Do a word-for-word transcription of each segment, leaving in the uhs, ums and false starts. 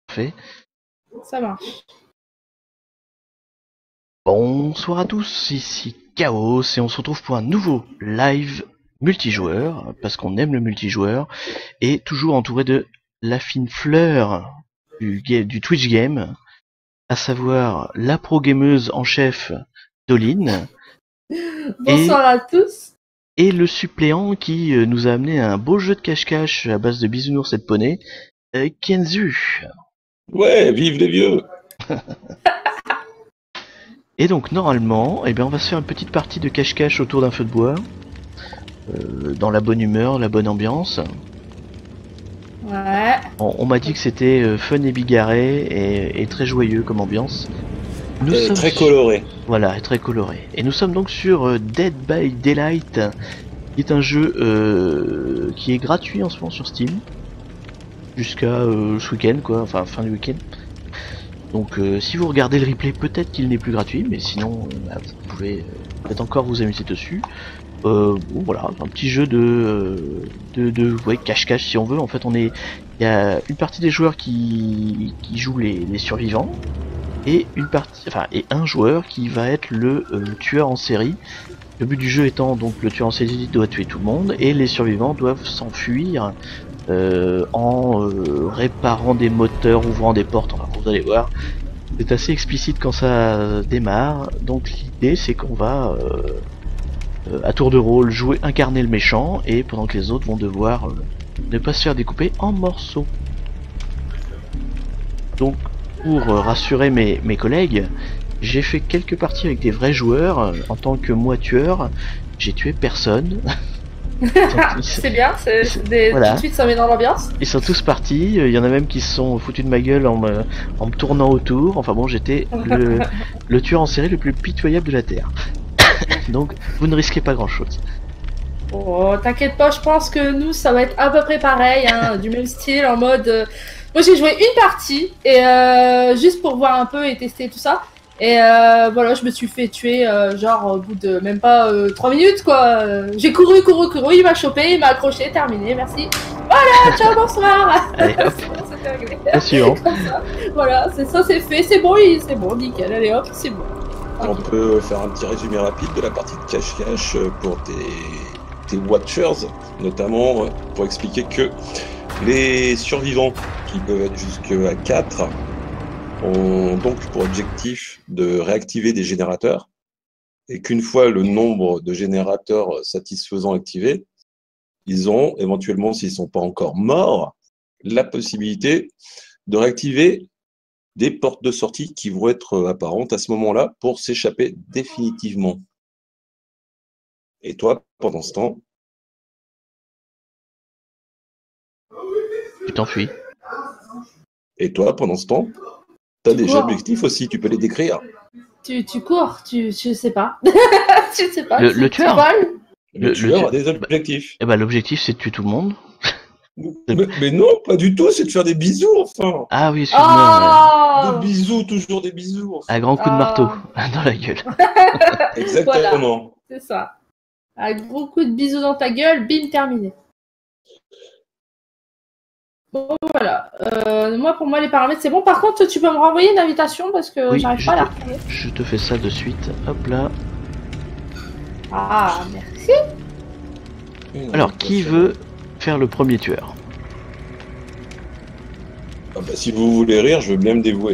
Fait. Ça marche. Bonsoir à tous, ici Chaos et on se retrouve pour un nouveau live multijoueur, parce qu'on aime le multijoueur, et toujours entouré de la fine fleur du, du Twitch Game, à savoir la pro gameuse en chef Doline. Bonsoir et, à tous. Et le suppléant qui nous a amené un beau jeu de cache-cache à base de bisounours et de poney, euh, Kenzu. Ouais, vive les vieux. Et donc normalement, eh bien, on va se faire une petite partie de cache-cache autour d'un feu de bois, euh, dans la bonne humeur, la bonne ambiance. Ouais. On, on m'a dit que c'était euh, fun et bigarré et, et très joyeux comme ambiance. Nous et sommes très coloré. Voilà, et très coloré. Et nous sommes donc sur euh, Dead by Daylight, qui est un jeu euh, qui est gratuit en ce moment sur Steam, jusqu'à euh, ce week-end, quoi, enfin fin du week-end. Donc euh, si vous regardez le replay, peut-être qu'il n'est plus gratuit, mais sinon euh, bah, vous pouvez euh, peut-être encore vous amuser dessus. Euh, bon, voilà, un petit jeu de de, de ouais, cache-cache si on veut. En fait, on est, il y a une partie des joueurs qui, qui jouent les, les survivants et une partie, enfin et un joueur qui va être le euh, tueur en série. Le but du jeu étant donc le tueur en série doit tuer tout le monde et les survivants doivent s'enfuir euh, en euh, réparant des moteurs, ouvrant des portes. Enfin, vous allez voir, c'est assez explicite quand ça démarre. Donc l'idée c'est qu'on va euh, euh, à tour de rôle jouer, incarner le méchant, et pendant que les autres vont devoir euh, ne pas se faire découper en morceaux. Donc pour euh, rassurer mes, mes collègues, j'ai fait quelques parties avec des vrais joueurs. En tant que moi tueur, j'ai tué personne. C'est bien, c'est des... voilà. Tout de suite ça met dans l'ambiance. Ils sont tous partis, il y en a même qui se sont foutus de ma gueule en me, en me tournant autour. Enfin bon, j'étais le, le tueur en série le plus pitoyable de la Terre. Donc vous ne risquez pas grand chose. Oh, t'inquiète pas, je pense que nous ça va être à peu près pareil, hein, du même style, en mode... Euh... Moi j'ai joué une partie, et euh, juste pour voir un peu et tester tout ça. Et euh, voilà, je me suis fait tuer, euh, genre au bout de même pas euh, trois minutes, quoi. J'ai couru, couru, couru, il m'a chopé, il m'a accroché, terminé, merci. Voilà, ciao, bonsoir. Allez, hop. C'était réglé. Assurant. Voilà, c'est ça, c'est fait, c'est bon, c'est bon, nickel, allez hop, c'est bon. On okay. peut faire un petit résumé rapide de la partie de cache-cache pour tes, tes watchers, notamment pour expliquer que les survivants, qui peuvent être jusqu'à quatre, ont donc pour objectif de réactiver des générateurs, et qu'une fois le nombre de générateurs satisfaisant activé, ils ont éventuellement, s'ils ne sont pas encore morts, la possibilité de réactiver des portes de sortie qui vont être apparentes à ce moment-là pour s'échapper définitivement. Et toi, pendant ce temps, tu t'enfuis. Et toi, pendant ce temps, t'as des objectifs aussi, tu peux les décrire. Tu, tu cours, tu, je sais pas. Tu sais pas. Le, tu, le tueur. Le, le tueur le, a des objectifs. Eh ben, l'objectif c'est de tuer tout le monde. Mais, mais non, pas du tout, c'est de faire des bisous, enfin. Ah oui, excuse-moi. Oh des bisous, toujours des bisous. Enfin. Un grand coup de marteau dans la gueule. Exactement. Voilà, c'est ça. Un gros coup de bisous dans ta gueule, bim, terminé. Bon, voilà. Euh, moi, pour moi, les paramètres, c'est bon. Par contre, tu peux me renvoyer une invitation parce que oui, j'arrive pas à la retrouver. Je te fais ça de suite. Hop là. Ah, merci. Alors, qui veut faire le premier tueur? Ah bah, si vous voulez rire, je veux bien me dévouer.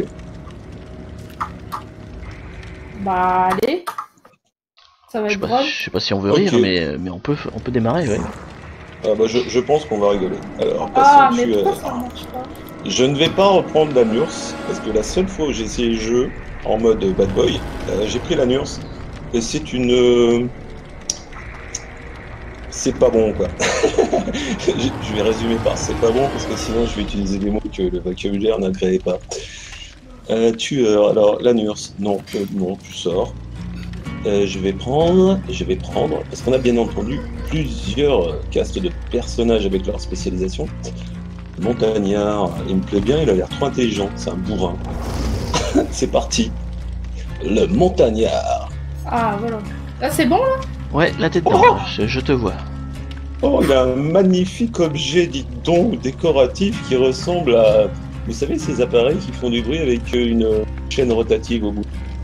Bah, allez. Ça va je être sais drôle. Pas, je sais pas si on veut okay. rire, mais, mais on, peut, on peut démarrer, ouais. Ah bah je, je pense qu'on va rigoler. Alors, ah, mais pourquoi ça marche pas? Je ne vais pas reprendre la Nurse, parce que la seule fois où j'ai essayé le jeu en mode bad boy, euh, j'ai pris la Nurse, et c'est une... Euh... C'est pas bon, quoi. Je vais résumer par c'est pas bon, parce que sinon je vais utiliser des mots que le vocabulaire n'agréait pas. Euh, tueur, alors la Nurse, non, euh, non, tu sors. Euh, je vais prendre, je vais prendre, parce qu'on a bien entendu plusieurs castes de personnages avec leur spécialisation. Montagnard, il me plaît bien, il a l'air trop intelligent, c'est un bourrin. C'est parti. Le montagnard. Ah voilà. Là c'est bon là? Ouais, la tête oh d'or, je, je te vois. Oh, il a un magnifique objet, dites donc, décoratif qui ressemble à Vous savez, ces appareils qui font du bruit avec une chaîne rotative au bout.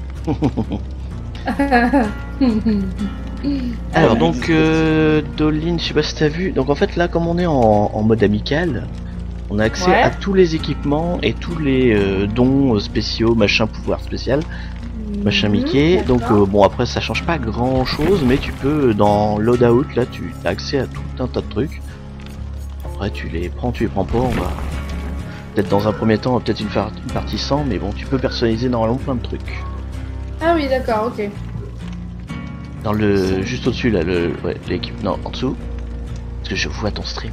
Alors donc euh, Dolin, je sais pas si t'as vu, donc en fait là comme on est en, en mode amical, on a accès Ouais. à tous les équipements et tous les euh, dons spéciaux, machin pouvoir spécial, machin Mickey, Mhm, donc d'accord. euh, bon après ça change pas grand chose, mais tu peux dans loadout là tu as accès à tout un tas de trucs, après tu les prends, tu les prends pas, on va peut-être dans un premier temps, on va peut-être une, fa- une partie sans, mais bon tu peux personnaliser normalement plein de trucs. Ah oui, d'accord, ok. Dans le juste au-dessus là, le ouais, l'équipe non en dessous. Parce que je vois ton stream.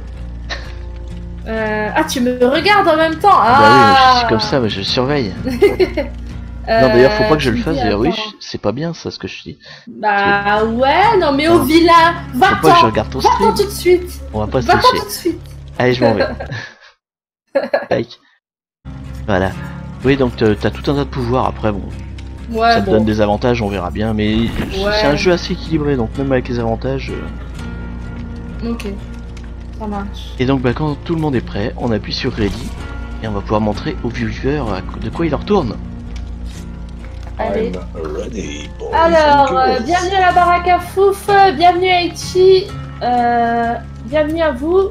Euh... Ah, tu me regardes en même temps. Ah bah oui, mais je Ah suis comme ça, mais je surveille. Euh, Non d'ailleurs faut pas que je tu le me fasse, dis, d'ailleurs oui, attends. je- c'est pas bien ça ce que je dis. Bah ouais, non mais Non. au villa, Faut pas que je va-t'en, regarde ton va-t'en stream. tout de suite. On va pas se Va-t'en tricher. tout de suite. Allez je m'en vais. Like. Voilà. Oui donc t'as t'as tout un tas de pouvoirs après bon. Ouais, Ça te bon. donne des avantages, on verra bien, mais Ouais. c'est un jeu assez équilibré donc même avec les avantages. euh, Ok, ça marche. Et donc bah quand tout le monde est prêt, on appuie sur Ready et on va pouvoir montrer aux viewers à quoi- de quoi il en retourne. Allez. I'm ready, boys Alors, and euh, girls. bienvenue à la baraque à Fouf, bienvenue à Ichi, euh, bienvenue à vous.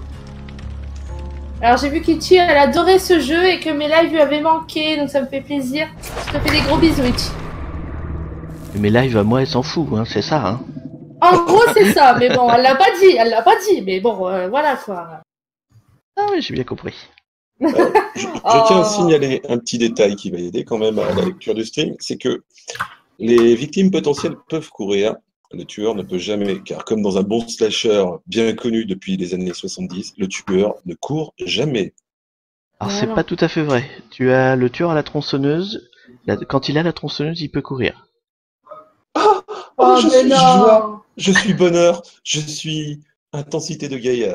Alors j'ai vu qu'Ichi elle adorait ce jeu et que mes lives lui avaient manqué, donc ça me fait plaisir. Je te fais des gros bisous Ichi. Mais live à moi elle s'en fout, hein, c'est ça hein. En gros c'est ça, mais bon, elle l'a pas dit, elle l'a pas dit, mais bon, euh, voilà quoi. Ah oui j'ai bien compris. Je, je Oh. tiens à signaler un petit détail qui va aider quand même à la lecture du stream, c'est que les victimes potentielles peuvent courir, le tueur ne peut jamais, car comme dans un bon slasher bien connu depuis les années soixante-dix, le tueur ne court jamais. Alors Ouais, c'est non. pas tout à fait vrai. Tu as le tueur à la tronçonneuse. La- Quand il a la tronçonneuse, il peut courir. Oh, Oh, je mais suis non. joie, je suis bonheur, je suis intensité de gaillard.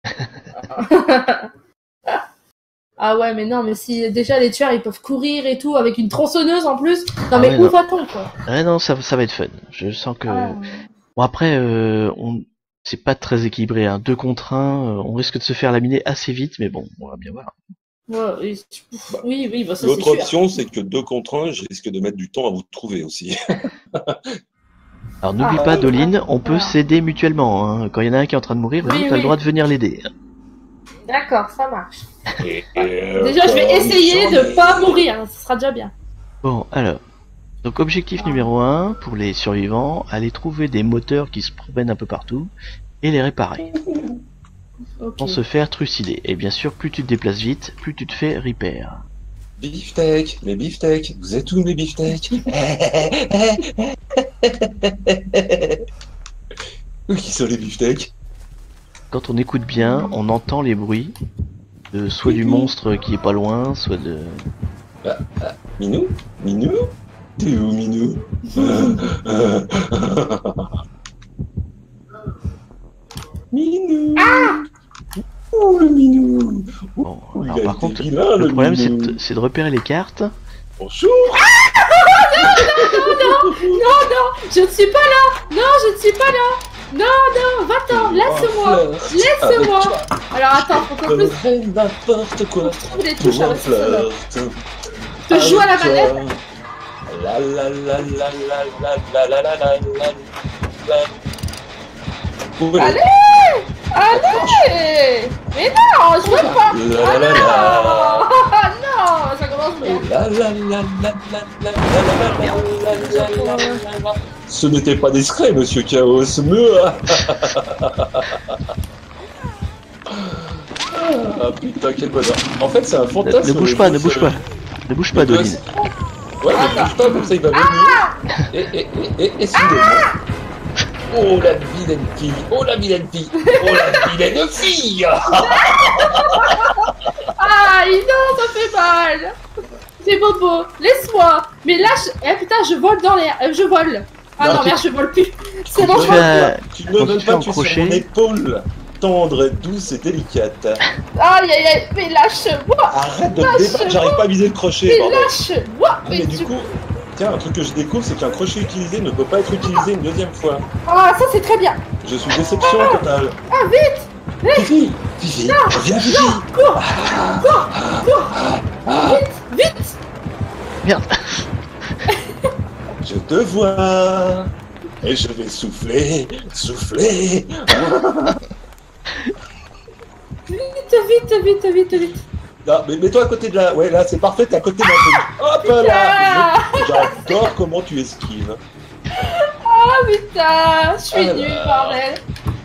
Ah ouais, mais non, mais si déjà les tueurs ils peuvent courir et tout avec une tronçonneuse en plus, non Ah mais ouais, où non. va-t-on quoi? Ah non, ça, ça va être fun. Je sens que... Ah. Bon après, euh, on... c'est pas très équilibré. Hein. Deux contre un, euh, on risque de se faire laminer assez vite, mais bon, on va bien voir. Ouais, oui, Bah, oui, oui, bah, ça c'est L'autre sûr. option, c'est que deux contre un, je risque de mettre du temps à vous trouver aussi. Alors n'oublie Ah, pas, oui, Doline, ah, on peut voilà. s'aider mutuellement. Hein. Quand il y en a un qui est en train de mourir, Oui, vas-y, t'as oui. le droit de venir l'aider. D'accord, ça marche. Et, euh, Déjà, je vais comme essayer j'en de ai- pas mourir, hein, ce sera déjà bien. Bon, alors. Donc objectif Ah. numéro un, pour les survivants, aller trouver des moteurs qui se promènent un peu partout et les réparer. Ok. Sans se faire trucider. Et bien sûr, plus tu te déplaces vite, plus tu te fais repair. Beefsteak, mes beefsteaks, vous êtes où mes beefsteaks? Où qui sont les beefsteaks? Quand on écoute bien, on entend les bruits de soit du monstre qui est pas loin, soit de... Minou? Minou? T'es où, Minou? Minou! Oh, le Minou! Bon, Oh, il alors a par été contre, vilain, le problème c'est Minou. de, c'est de repérer les cartes. Bonjour! Je ne suis pas là. Non, je ne suis pas là. Non, non, va-t'en, laisse-moi. Laisse-moi. Alors attends, faut qu'en plus n'importe quoi. je trouve les touches avec ce solo. Te Je joue à la manette. La la la la la la la la la la la. Ouais. Allez, allez. Mais non, je veux pas. La la la Ah non, ça commence bien. la la la la la la la la la la. Ce n'était pas discret, monsieur Chaos. Me. Ah putain, quel bonheur. En fait, c'est un Ne, fantasme. ne bouge le pas, jeu, ne bouge ce- pas. Ne bouge pas, le Doline. gosse. Ouais, ne bouge pas, comme ça il va venir. Et, et, et, et, et soudainement. Oh la vilaine fille. Oh la vilaine fille. Oh la vilaine fille. Ah, non, ça fait mal. C'est bobo. Laisse-moi. Mais là, je... eh putain, je vole dans l'air. Euh, je vole. Ah Non, non, tu- merde, je vole plus. C'est Quand bon, tu je fais vole un- Tu Quand ne tu veux fais pas, un tu es sur crochet. mon épaule. Tendre, douce et délicate. Aïe, aïe, aïe. Mais lâche-moi. Arrête de Lâche-moi. te débattre, j'arrive pas à viser le crochet, Mais bordel. lâche-moi. Ah, mais Mais du tu- coup, tiens, un truc que je découvre, c'est qu'un crochet utilisé ne peut pas être utilisé une deuxième fois. Ah, ça, c'est très bien. Je suis déception totale. Ah, vite. Fifi, Fifi, viens Fifi. Cours. Cours. Cours. Ah, Vite, vite. Merde. je te vois. Et je vais souffler, souffler. Vite, vite, vite, vite, vite. Non, mais mets-toi à côté de la... Ouais, là, c'est parfait, t'es à côté de la... Hop là. Je- J'adore comment tu esquives. Ah putain, je suis Ah, nulle, là. bordel.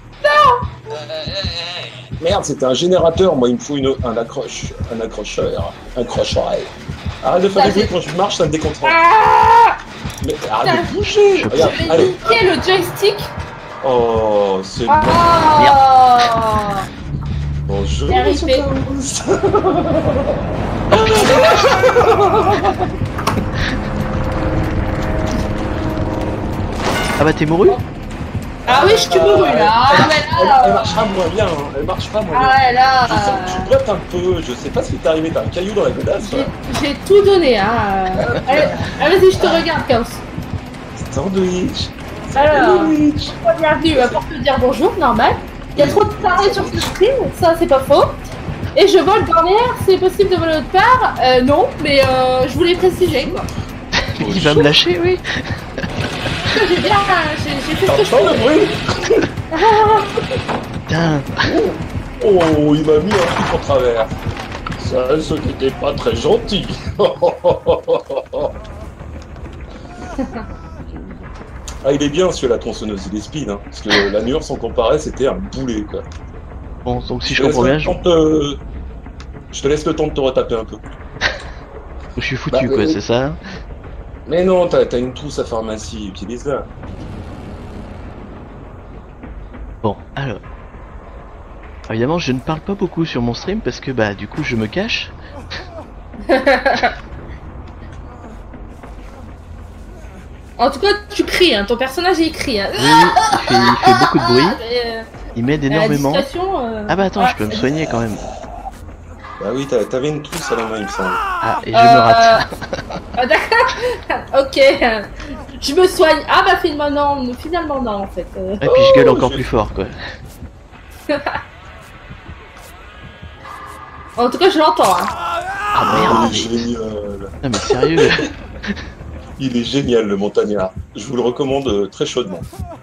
Merde, c'était un générateur. Moi, il me faut une... un accroche... un accrocheur. Un accrocheur. Arrête de faire des bruits quand je marche, ça me déconcentre. Ah, Mais arrête de bouger. Regarde, j'ai allez. niqué le joystick. Oh, c'est bon. Ah. Bonjour, R I P. monsieur Klaus. Ah bah t'es mouru? Ah oui, je suis mouru là. Ah Elle, mais elle là. marchera moins bien, hein. Elle marchera moins bien. Ah ouais, là. Je sens que tu boites un peu, je sais pas ce qui t'est arrivé, t'as un caillou dans la godasse. J'ai j'ai tout donné, hein. Allez, allez, vas-y, je te regarde, Chaos. Sandwich. Alors, Sandwich. bienvenue euh, pour te dire bonjour, normal. Il y a trop de tarés sur ce stream, ça c'est pas faux. Et je vole derrière, c'est possible de voler autre part euh, Non, mais euh, je voulais préciser quoi. Il va me lâcher, oui. J'ai bien, j'ai j'ai fait ce que je T'entends le pouvais. bruit? Putain. Oh, il m'a mis un truc en travers. Ça, ce n'était pas très gentil. Ah, il est bien celui-là, la tronçonneuse, il est speed, hein, parce que la Nur, sans comparer, c'était un boulet, quoi. Bon, donc si je te laisse comprends le bien, je, temps de te- je te laisse le temps de te retaper un peu. je suis foutu Bah, quoi, mais- c'est ça? Mais non, t'as t'as une trousse à pharmacie, utilise-la. Bon, alors. Évidemment, je ne parle pas beaucoup sur mon stream parce que bah du coup je me cache. En tout cas, tu cries, hein. Ton personnage il crie. Hein. Oui, il fait, il fait beaucoup de bruit, Mais, euh, il m'aide la énormément. discrétion, euh, Ah bah attends, ah, je peux me c'est- soigner quand même. Bah oui, t'as- t'avais une trousse à la main, il me semble. Ah, et je Euh, me rate. Ah d'accord. Ok. Je me soigne. Ah bah finalement non, finalement non en fait. Euh, Et puis je gueule Oh, encore je- plus fort quoi. En tout cas, je l'entends. Hein. Ah il merde, est génial. non mais sérieux. Il est génial, le montagnard. Je vous le recommande euh, très chaudement.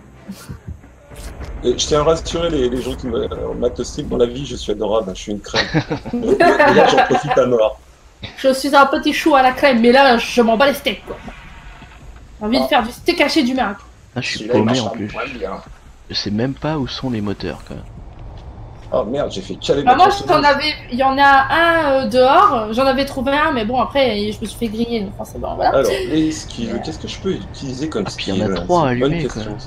Et je tiens à rassurer les, les gens qui me euh, matent le stream. Dans la vie, je suis adorable, hein, je suis une crème. Et là, j'en profite à mort. Je suis un petit chou à la crème, mais là, je m'en bats les steaks quoi. J'ai envie de Ah. faire du steak haché du marin. Ah, je suis Celui-là, il paumé marche en un plus. point bien. Je sais même pas où sont les moteurs quoi. Oh merde, j'ai fait caler Bah, ma moi, j'en tronçonneuse. avais, il y en a un euh, dehors. J'en avais trouvé un, mais bon après, je me suis fait griller. Donc forcément, voilà. Alors, les skills, qu'est-ce que je peux utiliser comme Ah, puis skill il y en a trois C'est une bonne allumés, question.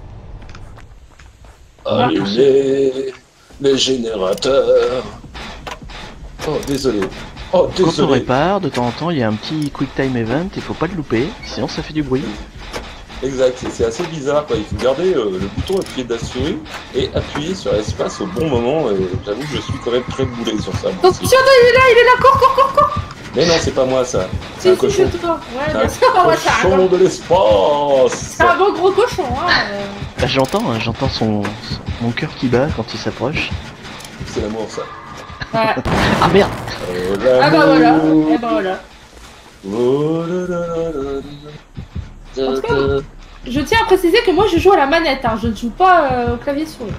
quoi. Allumer les générateurs. Oh, désolé. Oh, Quand on désolé. répare, de temps en temps, il y a un petit quick time event, il faut pas le louper, sinon ça fait du bruit. Exact, c'est- c'est assez bizarre quoi. Il faut garder euh, le bouton appuyé de la souris et appuyer sur espace au bon moment. Et j'avoue que je suis quand même très boulé sur ça. moi Attention, aussi. il est là, il est là, cours, cours, cours, cours. Mais non, c'est pas moi ça. C'est un Si, si, cochon. c'est toi. Ouais, C'est bien un sûr, ouais, c'est un, cochon de l'espace. c'est un bon gros cochon. Hein. euh. Bah, j'entends, hein, j'entends son, son- mon cœur qui bat quand il s'approche. C'est l'amour ça. Ouais. Ah merde. Oh, Ah bah voilà. l'amour. Et bah voilà. Oh, là, là, là, là, En tout cas, là. Je tiens à préciser que moi je joue à la manette, hein. Je ne joue pas euh, au clavier souris.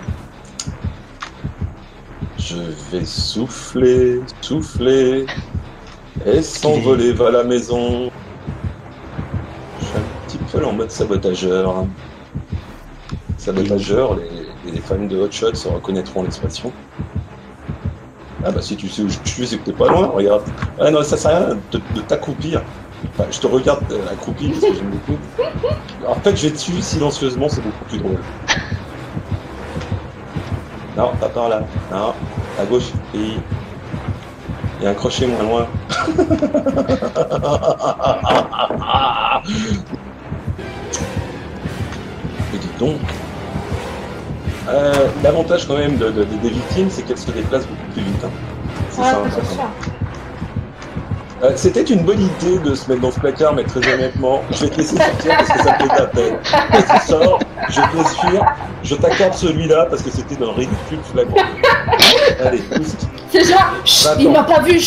Je vais souffler, souffler et s'envoler vers la maison. Je suis un petit peu en mode sabotageur. hein. Sabotageur, les, les fans de Hot Shot se reconnaîtront l'expression. Ah bah si tu sais où je suis, c'est que t'es pas loin, regarde. Ah non, ça sert à rien de, de t'accroupir. Enfin, je te regarde euh, accroupi parce que j'aime beaucoup. En fait, je vais dessus silencieusement, c'est beaucoup plus drôle. Non, pas par là. Non, à gauche. Et il y a un crochet moins loin. Mais dis donc. Euh, L'avantage quand même de, de- de- des victimes, c'est qu'elles se déplacent beaucoup plus vite. hein. C'est Ouais, ça, c'est important. sûr. Euh, C'était une bonne idée de se mettre dans ce placard, mais très honnêtement, je vais te laisser sortir parce que ça me fait de la peine. Et tu sors, je t'assure, je t'accorde celui-là parce que c'était d'un ridicule flagrant. Allez, pousse. C'est genre, chut, Va-t'en. il m'a pas vu, chut,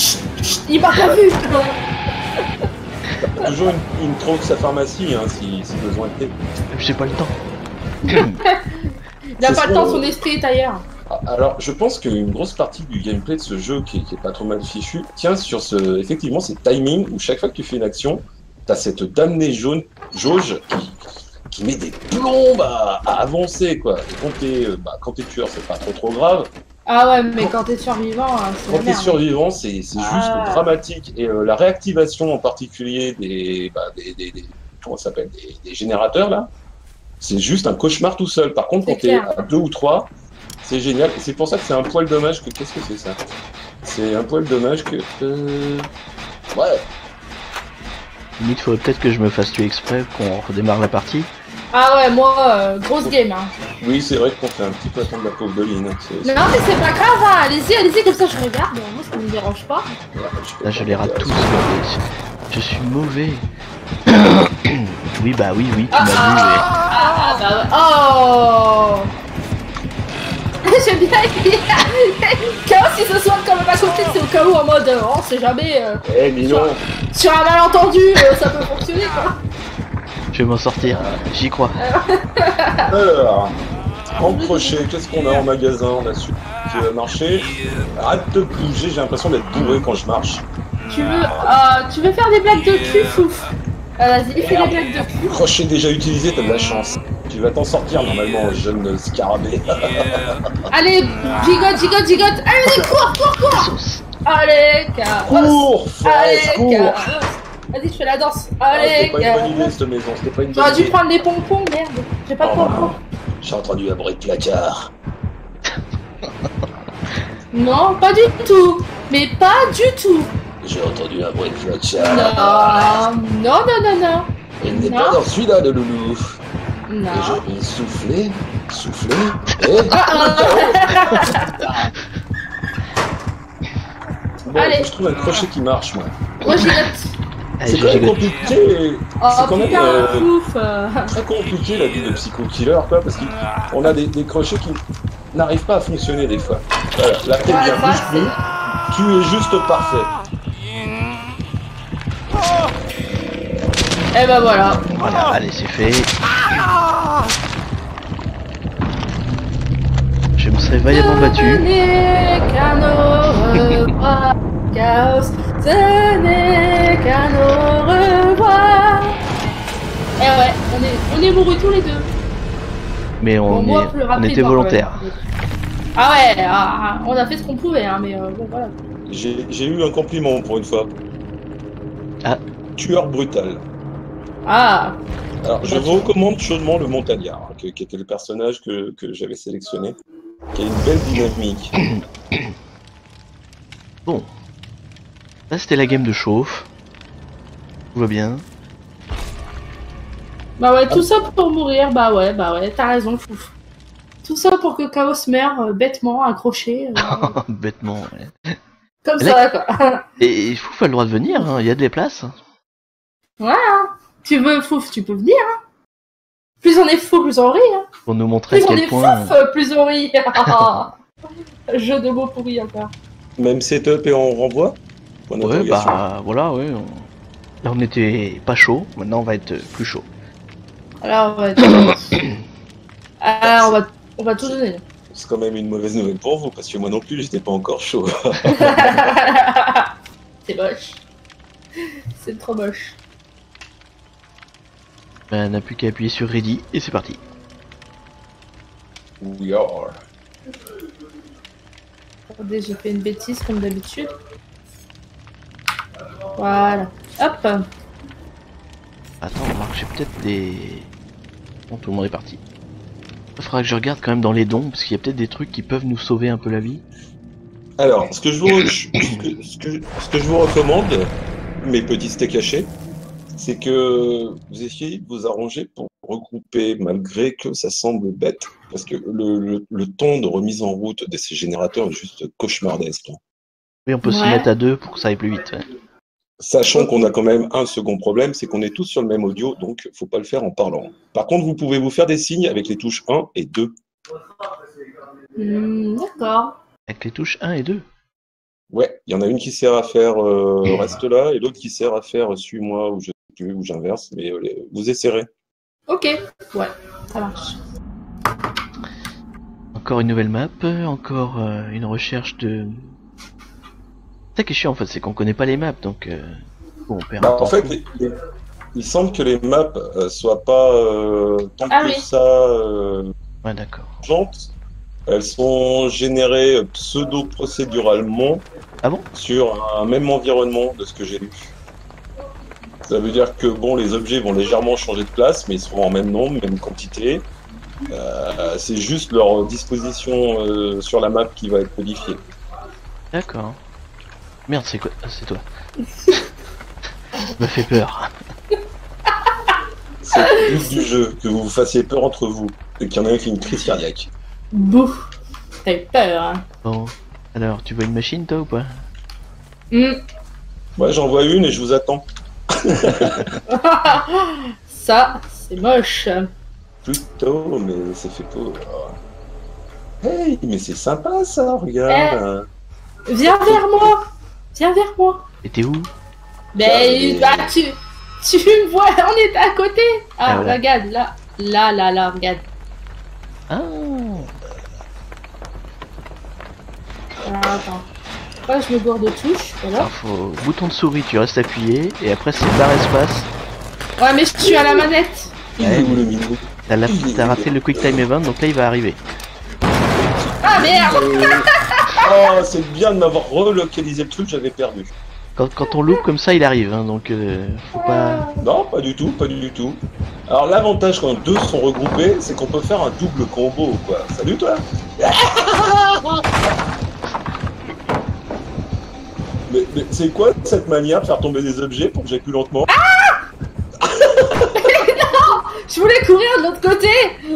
Chut, il m'a pas vu. Toujours une, une trouve sa pharmacie, hein, si, si besoin était. J'ai pas le temps. Il a C'est pas ce le temps, qu'on- son esprit est ailleurs. Ah, Alors, je pense qu'une grosse partie du gameplay de ce jeu, qui, qui est pas trop mal fichu, tient sur ce, effectivement, ces timings où chaque fois que tu fais une action, t'as cette damnée jaune, jauge qui, qui met des plombes à, à avancer, quoi. Et quand t'es, euh, bah, quand t'es tueur, c'est pas trop trop grave. Ah ouais, mais quand t'es survivant, hein, c'est Quand la t'es merde. survivant, c'est c'est Ah. juste dramatique. Et euh, la réactivation en particulier des, bah, des, des, des- comment ça s'appelle, des, des générateurs là, c'est juste un cauchemar tout seul. Par contre, C'est quand t'es clair. à deux ou trois, c'est génial. Et c'est pour ça que c'est un poil dommage que. Qu'est-ce que c'est ça? C'est un poil dommage que. euh, Ouais. Limite, faudrait peut-être que je me fasse tuer exprès qu'on redémarre la partie. Ah ouais, moi, euh, grosse game. Hein. Oui, c'est vrai qu'on fait un petit peu attendre la pauvre Doline. Hein. C'est- Non, mais c'est pas grave, hein. Allez-y, allez-y, comme ça je regarde. Moi, ça me dérange pas. c'est- ouais, peux Là, je pas les rate dire. tous. bordel. Je suis mauvais. Oui, bah oui, oui, tu Ah, m'as vu. Ah, bah ouais. Oh. J'aime bien. Chaos, si ce soit quand même à côté, c'est au cas où en mode, euh, on sait jamais. euh, Eh, Minon. sur un malentendu, euh, ça peut fonctionner quoi. mais Je vais m'en sortir. J'y crois. Alors, en crochet, qu'est-ce qu'on a en magasin? On a su qui va marcher. Arrête de bouger, j'ai l'impression d'être bourré quand je marche. Tu veux, euh, tu veux faire des blagues de cul, fouf. Euh, Vas-y, fais des blagues de cul. Crochet déjà utilisé, t'as de la chance. Tu vas t'en sortir normalement, jeune scarabée. Allez, gigote, gigote, gigote. Allez, vas-y, cours, cours, cours. Sauce. Allez, Chaos. Cours, Allez, fraise, cours. Chaos. Vas-y, je fais la danse. Ah, Allez, C'était pas une bonne Chaos. idée cette maison, c'était pas une bonne J'aurais dû idée. prendre les pompons, merde. J'ai pas de Oh, pompons. J'ai entendu un bruit de placard. Non, pas du tout. Mais pas du tout. J'ai entendu un bruit de placard. Non, non, non, non, non. Il n'est Non. pas dans celui-là, le loulou. Non. Et je vais souffler, souffler, et... Bon, Allez. je trouve un crochet qui marche, moi. Moi, gigote. Allez, C'est je quand même gigote. compliqué. Oh, C'est quand même putain, euh, fouf. euh. très compliqué la vie de psycho-killer, quoi, parce qu'on a des, des crochets qui n'arrivent pas à fonctionner des fois. Voilà, la tête Ouais, vient ça, bouge plus. c'est- Tu es juste parfait. Eh ben voilà. Voilà, allez, c'est fait. Je me serais vaillamment Ce battu. n'est qu'un au revoir, Chaos. Ce n'est qu'un au revoir. Eh ouais, on est, on est mourus tous les deux. Mais Bon, on, moi, est- plus on rapidement, était quand volontaires. même. Ah ouais, ah, on a fait ce qu'on pouvait, hein, mais euh, bon voilà. J'ai j'ai eu un compliment pour une fois. Ah. Tueur brutal. Ah, Alors, je vous recommande chaudement le Montagnard, hein, que- qui était le personnage que, que j'avais sélectionné, qui a une belle dynamique. Bon. Là, c'était la game de chauffe. Tout va bien. bah ouais, tout ça pour mourir, bah ouais, bah ouais, t'as raison, fouf. Tout ça pour que Chaos meure euh, bêtement, accroché, euh, Bêtement, ouais. comme Mais ça, quoi. Et il faut le droit de venir, hein. Il y a des places. Tu veux fouf, tu peux venir, hein. Plus on est fou, plus on rit, hein. Pour nous montrer à Plus on quel est point. fouf, plus on rit. Jeu de mots pourri encore. Même setup et on renvoie Point Ouais, d'interrogation. bah voilà, ouais. on- Là, on était pas chaud. Maintenant, on va être plus chaud. Alors, on va... Ah, on va, on va tout donner. C'est quand même une mauvaise nouvelle pour vous, parce que moi non plus, j'étais pas encore chaud. C'est moche. C'est trop moche. Ben, on n'a plus qu'à appuyer sur Ready et c'est parti. We are. Attendez, j'ai fait une bêtise comme d'habitude. Voilà. Hop. Attends, remarque, j'ai peut-être des. Bon, tout le monde est parti. Il faudra que je regarde quand même dans les dons, parce qu'il y a peut-être des trucs qui peuvent nous sauver un peu la vie. Alors, ce que je vous, re- ce que, ce que- ce que je vous recommande, mes petits steaks hachés, c'est que vous essayez de vous arranger pour regrouper, malgré que ça semble bête, parce que le, le, le temps de remise en route de ces générateurs est juste cauchemardesque. Oui, on peut s'y Ouais. mettre à deux pour que ça aille plus vite. Ouais. Sachant qu'on a quand même un second problème, c'est qu'on est tous sur le même audio, donc faut pas le faire en parlant. Par contre, vous pouvez vous faire des signes avec les touches un et deux. Hmm, D'accord. Avec les touches un et deux. Ouais, il y en a une qui sert à faire euh, reste là et l'autre qui sert à faire euh, suis-moi ou je sais plus, ou j'inverse, mais euh, les- vous essayerez. Ok, ouais, ça marche. Encore une nouvelle map, encore euh, une recherche de... C'est ça qui est chiant en fait, c'est qu'on connaît pas les maps, donc euh, bon, on perd un Bah, en temps fait, fou. les- les- il semble que les maps euh, soient pas euh, tant Ah que oui. ça euh, Ouais, d'accord. urgentes. Elles sont générées euh, pseudo-procéduralement Ah bon? sur un même environnement de ce que j'ai lu. Ça veut dire que bon, les objets vont légèrement changer de place, mais ils seront en même nombre, même quantité. Euh, c'est juste leur disposition euh, sur la map qui va être modifiée. D'accord. Merde, c'est quoi? Ah, c'est toi. Me fait peur. C'est le but du jeu, que vous vous fassiez peur entre vous, et qu'il y en a un qui ait une crise cardiaque. Bouh, t'as eu peur, hein. Bon, alors, tu vois une machine toi ou pas? Hmm. Moi, j'en vois une et je vous attends. Ça, c'est moche. Plutôt, mais c'est fait pour. Hey, mais c'est sympa ça, regarde. Viens vers moi. Viens vers moi. Et t'es où? Mais J'avais- bah, tu, tu me vois, on est à côté. Ah, Ah, voilà. regarde, là. Là, là, là, regarde. Ah, Alors, attends. Moi, je me gourde de touche, voilà. alors faut... Bouton de souris, tu restes appuyé, et après c'est barre espace. Ouais, mais je suis à la manette. Il est où le minou? T'as la- t'as raté le quick time event, donc là il va arriver. Ah, merde. Oh, c'est bien de m'avoir relocalisé le truc, j'avais perdu. Quand, quand on loupe comme ça, il arrive, hein, donc euh, faut pas... Non, pas du tout, pas du tout. Alors l'avantage quand deux sont regroupés, c'est qu'on peut faire un double combo, quoi. Salut toi. Mais, mais c'est quoi cette manière de faire tomber des objets pour que j'aille plus lentement? Je voulais courir de l'autre côté.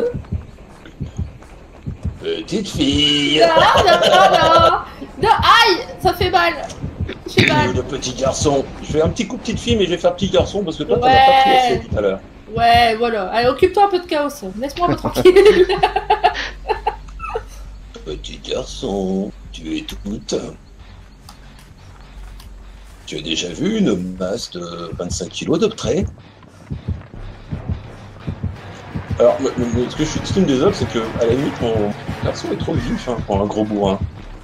Petite fille. Non, non, non, non. Non, aïe, ça fait mal. J'ai mal. Le petit garçon. Je fais un petit coup de petite fille, mais je vais faire petit garçon parce que toi, t'en as Ouais. pas pris assez tout à l'heure. Ouais, voilà. Allez, occupe-toi un peu de chaos. Laisse-moi un peu tranquille. Petit garçon, tu es toute. Tu as déjà vu une masse de vingt-cinq kilos d'obtrait? Alors, le- le- ce que je suis estime des autres, c'est que, à la limite, mon perso est trop vif hein, pour un gros bourrin.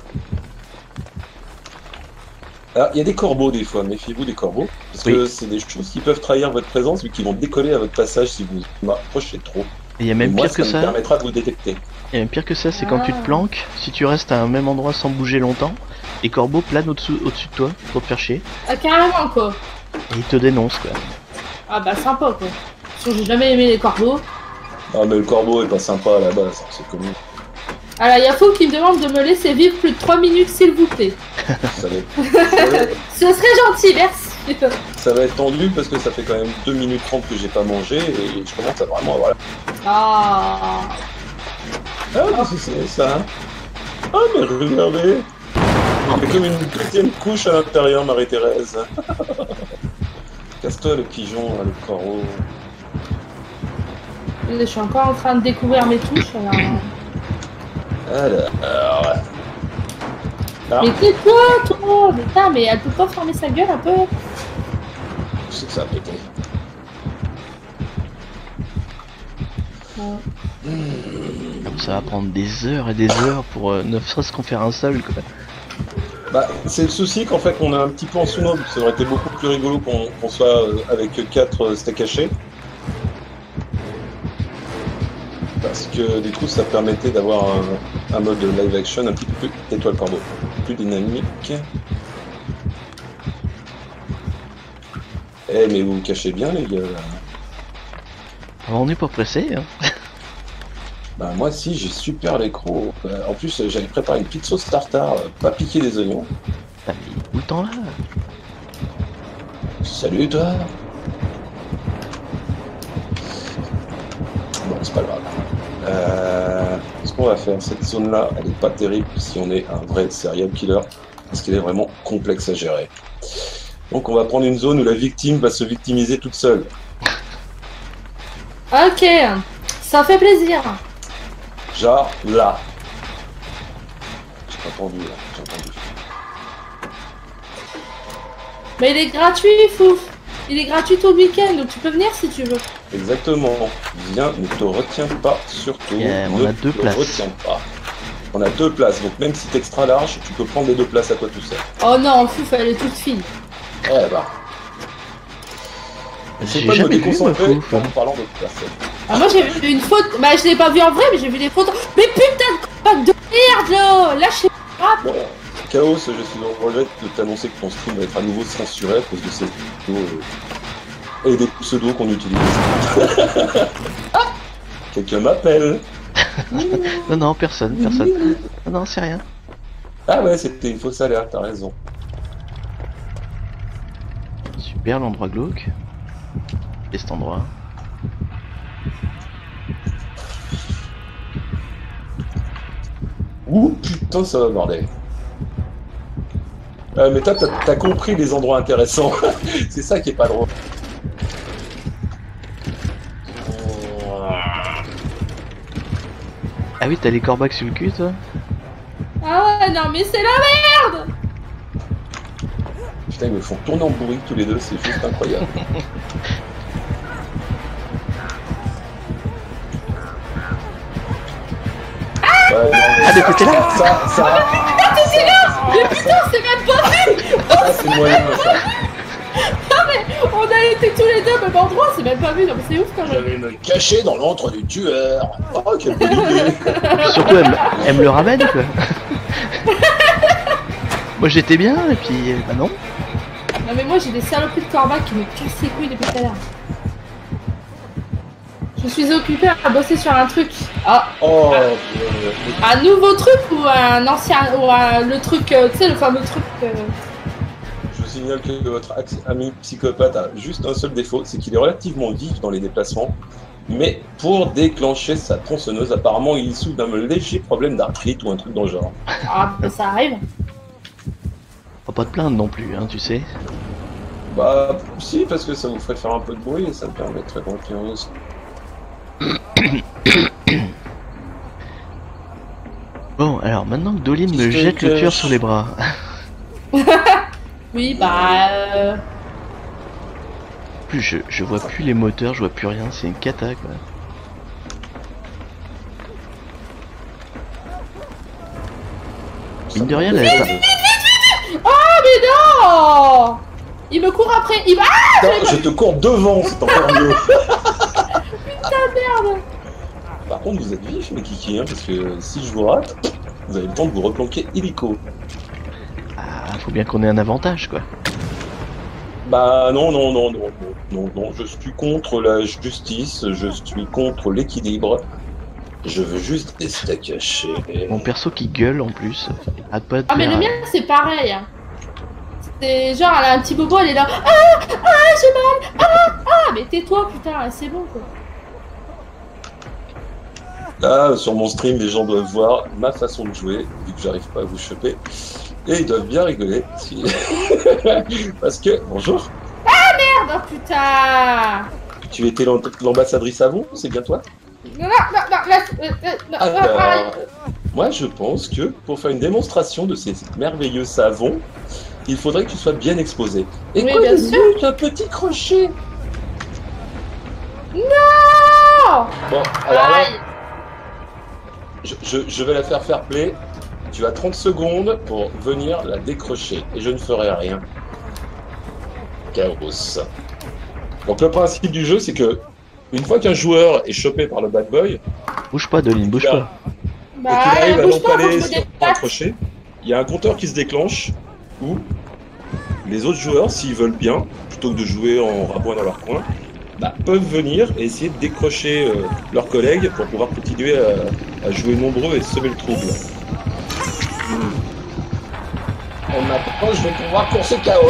Alors, il y a des corbeaux des fois, méfiez-vous des corbeaux, parce que Oui. c'est des choses qui peuvent trahir votre présence, mais qui vont décoller à votre passage si vous m'approchez trop. Et il y a même Et moi, pire que ça me ça, permettra de vous détecter. il y a même pire que ça, c'est quand tu te Ah. planques, si tu restes à un même endroit sans bouger longtemps, les corbeaux planent au-dessous au-dessus de toi pour te faire chier, Ah, carrément, quoi. et ils te dénoncent quoi. Ah, bah, sympa, quoi. Parce que j'ai jamais aimé les corbeaux. Ah, mais le corbeau est pas sympa à la base, hein, c'est connu. Alors, il y a Fou qui me demande de me laisser vivre plus de trois minutes, s'il vous plaît. Ça va, être, ça, va être, Ce serait gentil, merci. ça va être tendu parce que ça fait quand même deux minutes trente que j'ai pas mangé et je commence à vraiment avoir la... Ah. Ah, mais c'est c'est ça. Ah, mais regardez. Il y a comme une deuxième couche à l'intérieur, Marie-Thérèse. Casse-toi le pigeon, là, le coraux. Je suis encore en train de découvrir mes touches. Alors... Alors... Ah, Mais tais-toi, toi. Mais putain, mais elle peut pas fermer sa gueule un peu? je sais que ça a pété. Ouais. Donc ça va prendre des heures et des heures pour euh, ne serait-ce qu'en faire un seul quoi. Bah, c'est le souci qu'en fait on est un petit peu en sous-mode. Ça aurait été beaucoup plus rigolo qu'on qu'on soit euh, avec quatre steaks hachés. Parce que des trous ça permettait d'avoir un, un mode live action un petit peu plus étoile pardon, plus dynamique. Eh mais vous vous cachez bien les gars. Alors, on n'est pas pressé, hein. Bah moi si j'ai super les crocs. Euh, En plus j'avais préparé une petite sauce tartare, euh, pas piquer des oignons. Ah, mais où le temps là? Salut toi. Bon c'est pas grave. Euh, ce qu'on va faire, cette zone là elle est pas terrible si on est un vrai serial killer. Parce qu'elle est vraiment complexe à gérer. Donc on va prendre une zone où la victime va se victimiser toute seule. Ok, ça fait plaisir. Genre là. J'ai pas entendu là, j'ai entendu. Mais il est gratuit, Fouf. Il est gratuit tout le week-end, donc tu peux venir si tu veux. Exactement. Viens, ne te retiens pas, surtout. Yeah, on ne a deux te places. retiens pas. On a deux places, donc même si t'es extra large, tu peux prendre les deux places à toi tout seul. Oh non, Fouf, elle est toute fine. Eh bah. C'est J'ai pas de me jamais vu, moi, déconcentrer Fouf. en parlant d'autres personnes. Ah, moi j'ai vu une photo. Bah, je l'ai pas vu en vrai, mais j'ai vu des photos. Mais putain de compact de merde là. Lâchez pas. Bon, Chaos, je suis en regret de t'annoncer que ton stream va être à nouveau censuré à cause de ces pseudos euh, et des pseudos qu'on utilise. Ah, quelqu'un m'appelle. Non, non, personne, personne. Non, non, c'est rien. Ah ouais, c'était une fausse alerte, t'as raison. Super l'endroit glauque. Et cet endroit. Ouh putain, ça va bordel. Euh, mais toi, t'as t'as compris les endroits intéressants. C'est ça qui est pas drôle. Ah oui, t'as les corbacs sur le cul, toi? Ah ouais, non, mais c'est la merde. Putain, ils me font tourner en bourrique tous les deux, c'est juste incroyable. Ouais, non, mais Ah, mais t'étais là? ça, ça, Ah, t'étais là. Mais putain, c'est même pas vu. ça c'est moyen, ça. On a été tous les deux au même endroit, c'est même pas vu. Non, mais c'est ouf quand même. J'allais me cacher dans l'antre du tueur. Oh, quelle bonne idée. Puis surtout, elle, me- elle me le ramène, quoi. Moi, j'étais bien, et puis, euh, bah non. Non, mais moi j'ai des saloperies de corbac qui me cassent les couilles depuis tout à l'heure. Je suis occupée à bosser sur un truc. Ah, Oh, euh, un nouveau truc ou un ancien. Ou un- le truc, euh, tu sais, le fameux truc. euh, je vous signale que votre axe- ami psychopathe a juste un seul défaut, c'est qu'il est relativement vif dans les déplacements. Mais pour déclencher sa tronçonneuse, apparemment il souffre d'un léger problème d'arthrite ou un truc dans le genre. Ah, bah, ça arrive. Faut pas te plaindre non plus, hein, tu sais. Bah, si, parce que ça vous ferait faire un peu de bruit et ça me permettrait de remplir aussi. Bon, alors, maintenant que Dolin me Qu'est-ce que jette le cache tueur sur les bras. Oui, bah. Euh... Plus je, je vois plus les moteurs, je vois plus rien, c'est une cata, quoi. Mine de rien, elle avait pas... Oh, mais non. Il me court après. Il va. Ah, Putain, je te cours devant, c'est encore mieux. merde. Par contre, vous êtes vif, mes kiki, hein, parce que si je vous rate, vous avez le temps de vous replanquer illico. Ah, faut bien qu'on ait un avantage, quoi. Bah non, non, non, non, non, non, non, je suis contre la justice, je suis contre l'équilibre. Je veux juste des steaks cachés. Mon perso qui gueule, en plus. Arrête pas de Ah, mais faire... le mien c'est pareil. hein. C'est genre, elle a un petit bobo, elle est là. Ah, ah, j'ai mal. Ah, ah, mais tais-toi, putain, c'est bon quoi. Là, sur mon stream, les gens doivent voir ma façon de jouer, vu que j'arrive pas à vous choper. Et ils doivent bien rigoler. Si... Parce que, bonjour, Merde, oh, putain. tu étais l'am- l'ambassadrice avant, c'est bien toi? Non, non, non, non, laisse, euh, euh, non, non, Alors, arrête. moi je pense que pour faire une démonstration de ces merveilleux savons, il faudrait que tu sois bien exposé. Et Oui, quoi bien de sûr. mieux qu'un petit crochet? Non. Bon, alors là, Aïe. je, je, je vais la faire fair play. Tu as trente secondes pour venir la décrocher et je ne ferai rien. Chaos. Donc le principe du jeu, c'est que une fois qu'un joueur est chopé par le bad boy, Bouge pas, Dolin, bouge Là. pas. et Bah, qu'il arrive à bouge pas, faut que l'empaler je me sur un déplace. crochet, il y a un compteur qui se déclenche où les autres joueurs, s'ils veulent bien, plutôt que de jouer en rabouin dans leur coin, bah, peuvent venir et essayer de décrocher euh, leurs collègues pour pouvoir continuer à, à jouer nombreux et semer le trouble. Et maintenant, je vais pouvoir courser Chaos.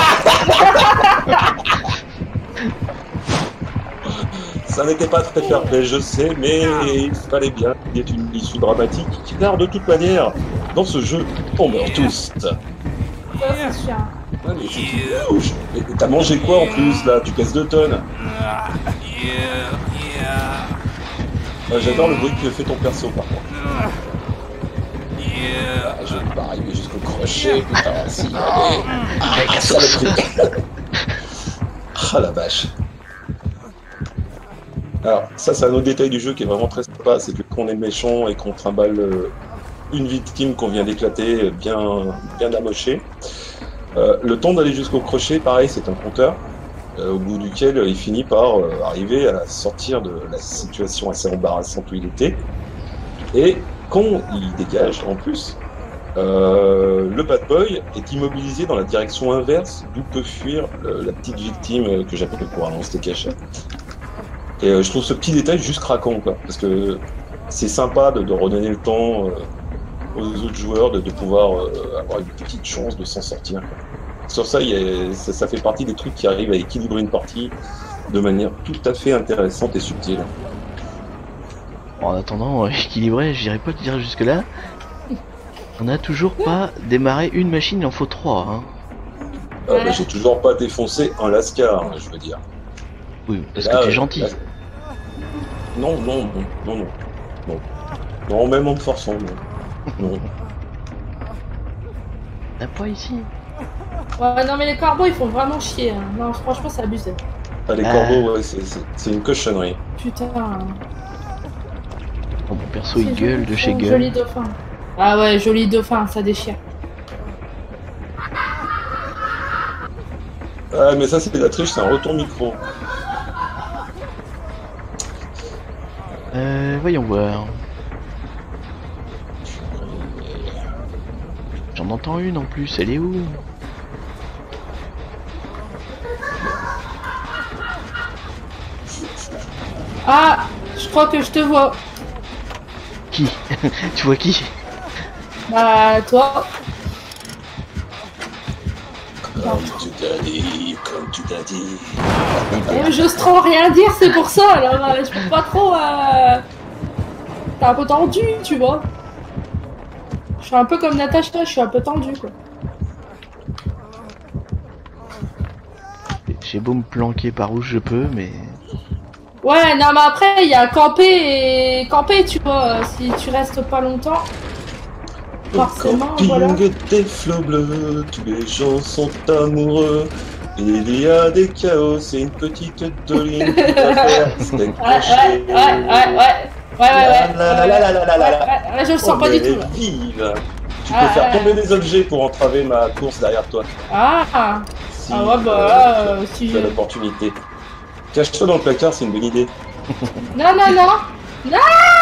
Ça n'était pas très fair play, je sais, mais il fallait bien qu'il y ait une issue dramatique, car de toute manière, dans ce jeu, on meurt tous. Ça, c'est chiant. Ah, mais c'est tout rouge. Et t'as mangé quoi en plus là? Tu casses deux tonnes. Ah, J'adore le bruit que fait ton perso par contre. Ah, je vais pas arriver jusqu'au crochet, putain, si, allez. Ah, saloperie. Ah la vache. Alors, ça c'est un autre détail du jeu qui est vraiment très sympa, c'est que quand on est méchant et qu'on trimballe euh, une victime qu'on vient d'éclater, bien, bien amochée, euh, le temps d'aller jusqu'au crochet, pareil, c'est un compteur, euh, au bout duquel euh, il finit par euh, arriver à sortir de la situation assez embarrassante où il était. Et quand il dégage, en plus, euh, le bad boy est immobilisé dans la direction inverse d'où peut fuir euh, la petite victime euh, que j'appelle pour annoncer cachet. Et euh, je trouve ce petit détail juste craquant, quoi, parce que c'est sympa de, de redonner le temps euh, aux autres joueurs de, de pouvoir euh, avoir une petite chance de s'en sortir, quoi. Sur ça, il y a, ça, ça fait partie des trucs qui arrivent à équilibrer une partie de manière tout à fait intéressante et subtile. Bon, en attendant, euh, équilibré, j'irai pas te dire jusque là. On n'a toujours pas démarré une machine, il en faut trois. Hein. Euh, bah, j'ai toujours pas défoncé un lascar, hein, je veux dire. Oui, parce Là, que t'es euh, gentil. là- Non, non, non, non, non, non. Non, même en me forçant, non. Non. T'as pas ici. Ouais, non, mais les corbeaux, ils font vraiment chier. Hein. Non, franchement, c'est abusé. Ah, les Ah. corbeaux, ouais, c'est- c'est c'est une cochonnerie. Putain. Bon, mon perso il C'est gueule joli, de chez Joli gueule. dauphin. Ah ouais, joli dauphin, ça déchire. Ah, mais ça, c'est de la triche, c'est un retour micro. Euh, voyons voir. J'en entends une en plus, elle est où? Ah, je crois que je te vois. Qui? Tu vois qui? Bah, toi. Comme tu t'as dit, comme tu t'as dit. Euh, J'ose trop rien dire, c'est pour ça. Alors, euh, je peux pas trop. Euh... T'es un peu tendu, tu vois. Je suis un peu comme Natacha, je suis un peu tendu, quoi. J'ai beau me planquer par où je peux, mais... Ouais, non, mais après, il y a camper et camper, tu vois. Si tu restes pas longtemps. Forcément, Camping voilà. des flots bleus, tous les gens sont amoureux. Il y a des chaos, c'est une petite doline qui va faire steak Ouais, ouais, haché. ouais, ouais, ouais. Ouais, ouais, ouais. La, la, la, la, la, la, la, la. Ouais, ouais, ouais, je le sens Oh, pas mais du tout, là. vive. Tu Ah, peux faire ouais. tomber des objets pour entraver ma course derrière toi. Ah, Si, ah ouais, bah, euh, euh, tu- si tu as je- l'opportunité. Cache-toi dans le placard, c'est une bonne idée. Non, non, non. Non.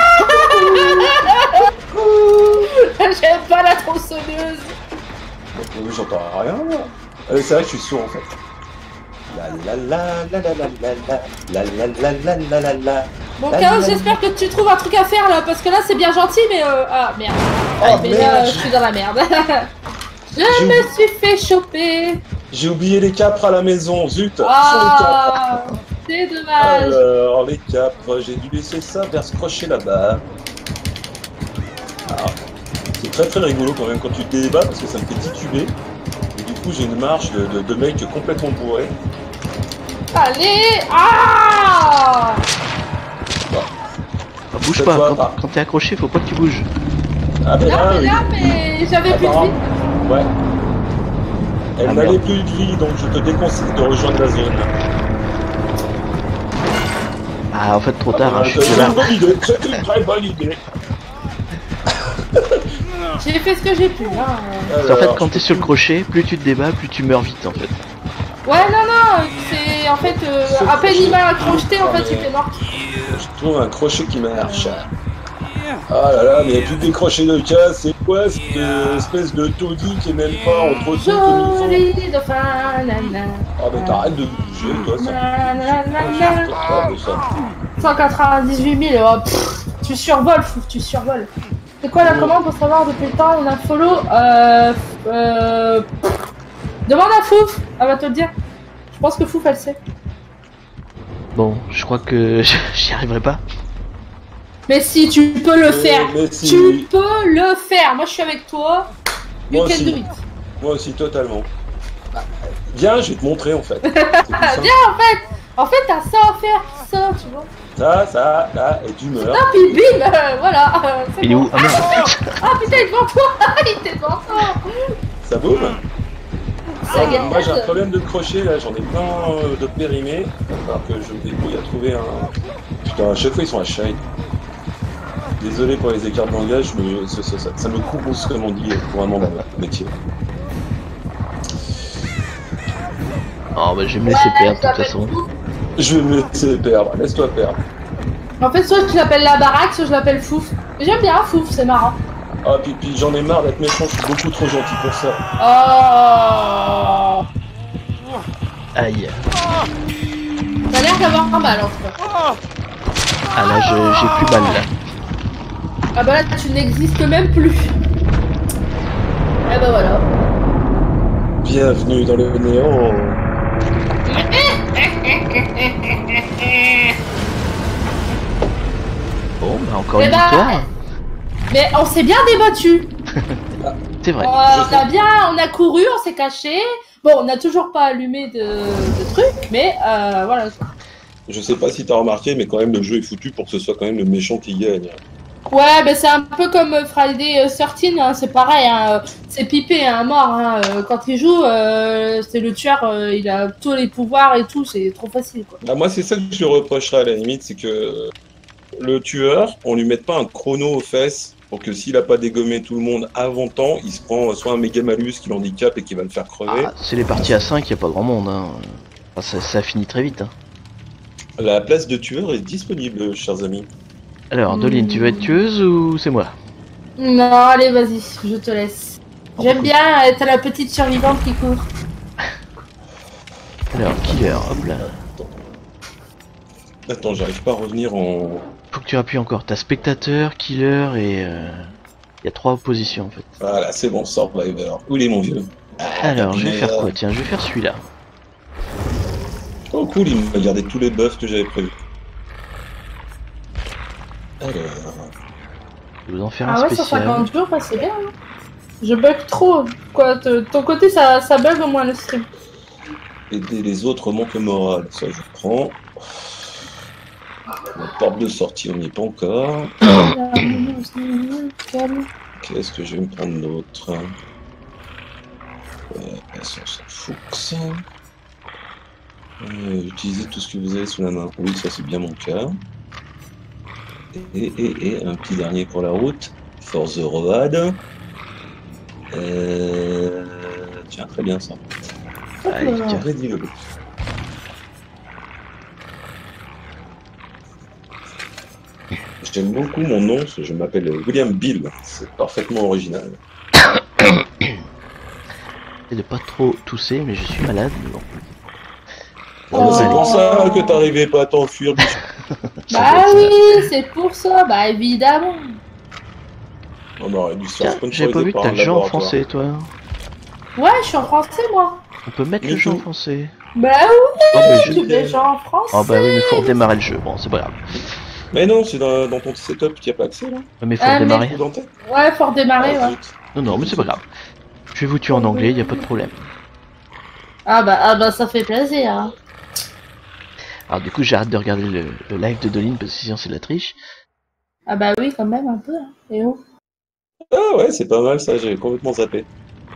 J'aime pas la tronçonneuse. Oui, j'entends rien. moi. Euh, c'est vrai que je suis sourd en fait. La la la la la la la la la la la la la la. Bon, La, Chaos, la, j'espère que tu trouves un truc à faire là, parce que là c'est bien gentil, mais euh... ah merde. Oh, Ah, mais là, merde. je suis dans la merde. Je J'ai me suis fait choper. J'ai oublié les capres à la maison, zut. Ah, c'est Sans les dommage. capres. Alors les capres, j'ai dû laisser ça vers ce crochet là-bas. Alors, c'est très très rigolo quand même quand tu te débats parce que ça me fait tituber. Et du coup j'ai une marche de, de, de mec complètement bourré. Allez. Ah. Ah, bouge Cette pas, fois, quand, pas. quand t'es accroché, faut pas que tu bouges. Ah ben Non, là, mais oui. là, mais j'avais plus de Apparemment. vie. Ouais. Elle Ah, n'avait merde. plus de vie, donc je te déconseille de rejoindre la zone. Ah, en fait, trop tard, hein, je suis C'est plus là. une bonne idée, c'est une très bonne idée. J'ai fait ce que j'ai pu. Hein. Parce qu'en fait, Alors, quand t'es sur le crochet, plus tu te débats, plus tu meurs vite, en fait. Ouais, non, non, c'est en fait, euh, Ce à peine crochet. il m'a accroché, en Ah, fait, mais- il était mort. Je trouve un crochet qui marche. Ah là là, mais il n'y a plus que des crochets de casse, c'est quoi cette euh, espèce de taudis qui est même pas entre deux comme Joli dauphin, nana. Ah mais t'arrêtes de bouger, toi, ça. Nanana. Ah, mais ça. cent quatre-vingt-dix-huit mille, oh, pff, tu survoles, fou, tu survoles. C'est quoi la commande pour savoir depuis le temps on a follow euh, euh, pff. Demande à Fouf, elle va te le dire. Je pense que Fouf elle sait. Bon, je crois que j'y arriverai pas. Mais si tu peux le faire, mais si. tu peux le faire. Moi je suis avec toi. You Moi can aussi. do it. Moi aussi, totalement. Bah, viens, je vais te montrer en fait. C'est tout Ah, simple. viens en fait, en fait t'as ça à faire, ça, tu vois. Ça, ça, là, et d'humeur. Ah, puis bim, euh, voilà. euh, c'est Il est bon. où? Ah merde. Ah putain, il est devant toi. Il était devant toi. Ça boum. Ça Ah, gâte. moi j'ai un problème de crochet là, j'en ai plein euh, de périmés. Alors que je me débrouille à trouver un. Putain, à chaque fois ils sont à shine. Désolé pour les écarts de langage, mais ça, ça, ça, ça me compose comme on dit couramment dans le métier. Oh bah je vais me laisser Ouais, perdre de je toute l'appelle façon. Fouf. Je vais me laisser perdre, laisse-toi perdre. En fait, soit je l'appelle la baraque, soit je l'appelle Fouf. J'aime bien Fouf, c'est marrant. Ah, puis, puis j'en ai marre d'être méchant, je suis beaucoup trop gentil pour ça. Oh. Aïe. T'as l'air d'avoir un mal en tout cas. Ah là je- j'ai plus mal là. Ah bah là, tu n'existes même plus. Eh bah voilà. Bienvenue dans le néant. Bon bah encore Eh une bah, victoire. Mais on s'est bien débattu. C'est vrai. Euh, on a bien, on a couru, on s'est caché. Bon, on n'a toujours pas allumé de, de trucs, mais euh, voilà. Je sais pas si t'as remarqué, mais quand même le jeu est foutu pour que ce soit quand même le méchant qui gagne. Ouais, mais c'est un peu comme Friday thirteen, hein, c'est pareil, hein, c'est pipé, hein, mort. Hein, euh, quand il joue, euh, c'est le tueur, euh, il a tous les pouvoirs et tout, c'est trop facile quoi. Bah, moi c'est ça que je lui reprocherais à la limite, c'est que le tueur, on lui mette pas un chrono aux fesses pour que s'il a pas dégommé tout le monde avant temps, il se prend soit un méga malus qui l'handicape et qui va le faire crever. Ah, c'est les parties à cinq, y a pas grand monde. Hein. Enfin, ça, ça finit très vite. Hein. La place de tueur est disponible, chers amis. Alors, Doline, tu veux être tueuse ou c'est moi? Non, allez, vas-y, je te laisse. J'aime bien être la petite survivante qui court. Alors, killer, hop là. Attends, j'arrive pas à revenir en... Faut que tu appuies encore. T'as spectateur, killer et... Il euh... y a trois positions en fait. Voilà, c'est bon, Survivor. Où il est mon vieux? Alors, je vais mais, faire euh, quoi? Tiens, je vais faire celui-là. Oh cool, il m'a gardé tous les buffs que j'avais prévus. Alors... Je vais vous en faire un Ah ouais, cent spécial. cinquante jours, bah, c'est bien. Hein. Je bug trop. Quoi, de ton côté, ça, ça bug au moins le stream. Aider les autres manque le moral, ça je prends. La porte de sortie, on n'y est pas encore. Qu'est-ce que je vais me prendre d'autre? euh, Ça, on s'en fout que ça. Euh, utilisez tout ce que vous avez sous la main. Oui, ça c'est bien mon cas. Et, et, et un petit dernier pour la route. For the road. Euh... Tiens, très bien ça. Allez, Voilà. Ready le but. J'aime beaucoup mon nom, parce que je m'appelle William Bill. C'est parfaitement original. Et de pas trop tousser, mais je suis malade. Mais bon. Ah, Oh. c'est pour ça que t'arrivais pas à t'enfuir. biche. Bah oui, c'est pour ça, bah évidemment. On aurait dû se faire Tiens, j'avais pas sponsoriser vu que par t'as un le jeu en laboratoire. français, toi. Ouais, je suis en français, moi. On peut mettre Me le jeu en too. français. Bah oui, Oh, mais je... tous les gens en français. oh bah oui, mais faut redémarrer le jeu. Bon, c'est pas grave. Mais non, c'est dans, dans ton setup, tu n'y as pas accès là? Ouais, mais faut Ah, mais- redémarrer. Ou dans tes- Ouais, faut redémarrer, Ah, ouais. zut. Non, non, mais c'est pas grave. Je vais vous tuer en anglais, y a pas de problème. Ah bah, ah bah ça fait plaisir. Hein. Alors du coup, j'arrête de regarder le, le live de Doline parce que sinon c'est de la triche. Ah bah oui, quand même, un peu. Hein. Et oh. Ah ouais, c'est pas mal ça, j'avais complètement zappé.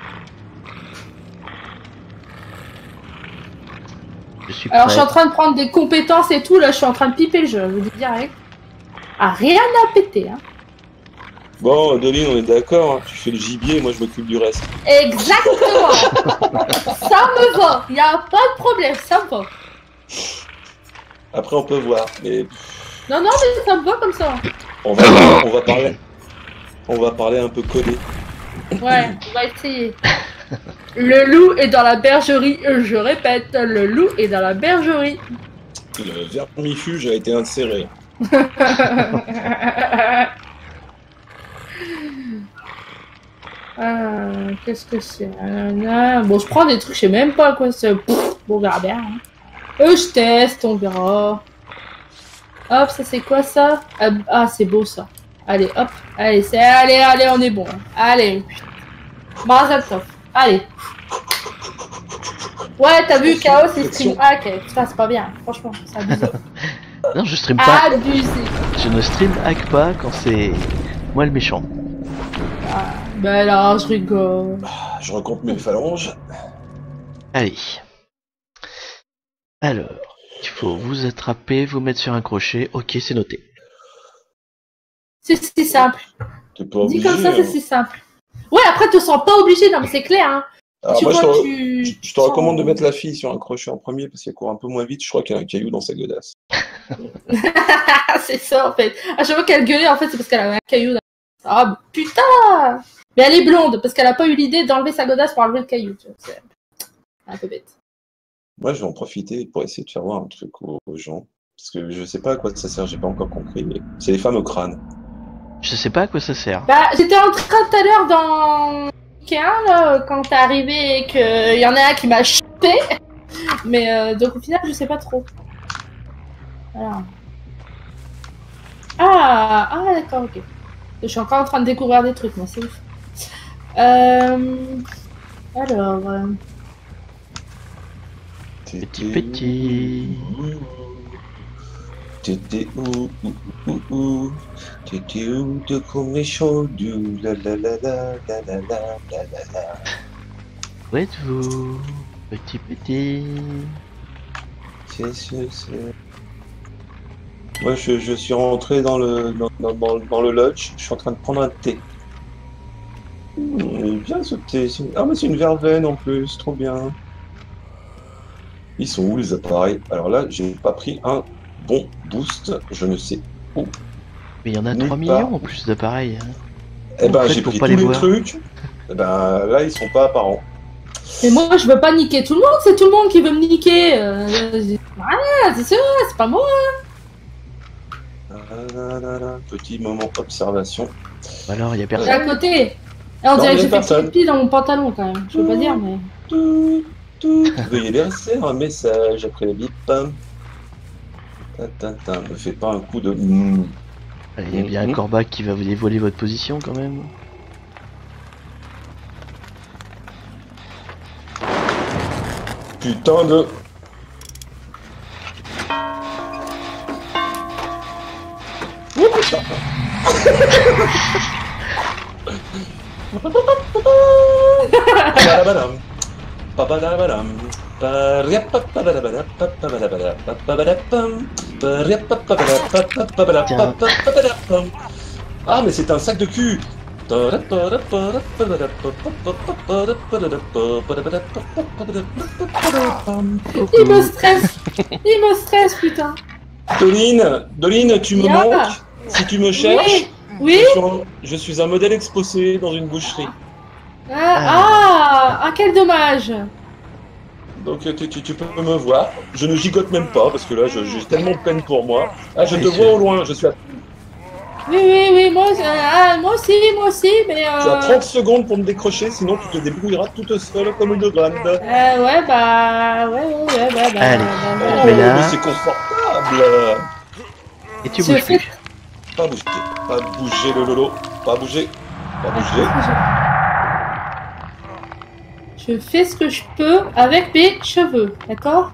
Je suis Alors, prêt. je suis en train de prendre des compétences et tout, là, je suis en train de piper le jeu, je vous dis direct. Ah, rien à péter, hein. Bon, Doline, on est d'accord, hein. Tu fais le gibier, moi je m'occupe du reste. Exactement. Ça me va, y a pas de problème, ça me va. Après, on peut voir, mais Non, non, mais ça me va comme ça. on va, on va parler. On va parler un peu codé. Ouais, on va essayer. Le loup est dans la bergerie, je répète, le loup est dans la bergerie. Le vermifuge a été inséré. Ah, qu'est-ce que c'est? Ah, bon, je prends des trucs, je sais même pas à quoi c'est. Pff, bon, on verra bien. Hein. Euh, je teste, on verra. Hop, ça c'est quoi ça? Ah, ah, c'est beau ça. Allez, hop. Allez, c'est allez, allez, on est bon. Hein. Allez. Marazaltov. Allez. Ouais, t'as vu, Chaos, il stream hack. Ça, c'est pas bien. Franchement, c'est abusé. Non, je stream pas. Abusé. Je ne stream hack pas quand c'est moi le méchant. Ah, bah alors, je rigole. Je recompte mes phalanges. Allez. Alors, il faut vous attraper, vous mettre sur un crochet. Ok, c'est noté. C'est si simple. T'es pas Dis obligé. comme ça, c'est hein. si simple. Ouais, après, te sens pas obligé, non mais c'est clair, hein. Alors Tu moi, je vois, te, tu- je- je te tu sens- recommande de mettre la fille sur un crochet en premier parce qu'elle court un peu moins vite. Je crois qu'il y a un caillou dans sa godasse. c'est ça en fait. À chaque fois qu'elle gueulait, en fait, c'est parce qu'elle avait un caillou dans... Ah putain. Mais elle est blonde, parce qu'elle a pas eu l'idée d'enlever sa godasse pour enlever le caillou. Tu vois, c'est un peu bête. Moi, je vais en profiter pour essayer de faire voir un truc aux, aux gens. Parce que je sais pas à quoi ça sert, j'ai pas encore compris. Mais c'est les femmes au crâne. Je sais pas à quoi ça sert. Bah, j'étais en train tout à l'heure dans Ikea, là, quand t'es arrivé et qu'il y en a un qui m'a chopé. Mais euh, donc au final, je sais pas trop. Voilà. Ah, ah d'accord, ok. Je suis encore en train de découvrir des trucs, moi, c'est ouf. Euh... Alors... euh, Petit petit. T'étais où, où, où, où, t'étais où de comme les chaudus, la la la la la la la la la la. Où êtes-vous? Petit petit. C'est, c'est, c'est... Moi, je, je suis rentré dans le, dans, dans, dans, dans le lodge, je suis en train de prendre un thé. Mmh, il est bien ce thé. c'est- Ah, mais c'est une verveine en plus, trop bien. Ils sont où les appareils? Alors là, j'ai pas pris un bon boost, je ne sais où. Mais il y en a Nulle trois part. millions en plus d'appareils. hein. Eh ben, En fait, j'ai pour pris pas tous les les voir. trucs. Eh ben, là, ils sont pas apparents. Mais moi, je veux pas niquer tout le monde, c'est tout le monde qui veut me niquer. Euh, j'ai- voilà, c'est sûr, c'est pas moi. Ah là là là, petit moment observation. Alors, il y a T'es personne. à côté. Et on Non, dirait il y que a j'ai fait personne. pipi dans mon pantalon quand même. Je veux pas dire, mais. Tout, tout. Veuillez laisser un message après le bip. Tintin, me fais pas un coup de. Mm. Il y a bien un Mhm. corbac qui va vous dévoiler votre position quand même. Putain de. Oh putain. Babadabadam. Babadabadam. Bariapapabadabadapapabadapam. Ah, mais c'est un sac de cul. Il me stresse. Il me stresse, putain. Doline, Doline, tu me Ya. manques. Si tu me cherches, Oui. je, suis un, je suis un modèle exposé dans une boucherie. Ah, ah, ah, quel dommage. Donc tu, tu- tu peux me voir. Je ne gigote même pas parce que là je- j'ai tellement de peine pour moi. Ah, je te Oui, vois c'est- au loin. Je suis à, Oui, oui, oui, moi, euh, ah, moi aussi, moi aussi, mais. tu as Euh, trente secondes pour me décrocher, sinon tu te débrouilleras toute seule comme une grande. Oh, euh, ouais, bah. Ouais, ouais, ouais, bah. bah, Allez. bah, bah, Mais là- mais c'est confortable. Et tu Je bouges fais- plus. Pas bouger, pas bouger le lolo, pas bouger, pas bouger. Je fais ce que je peux avec mes cheveux, d'accord?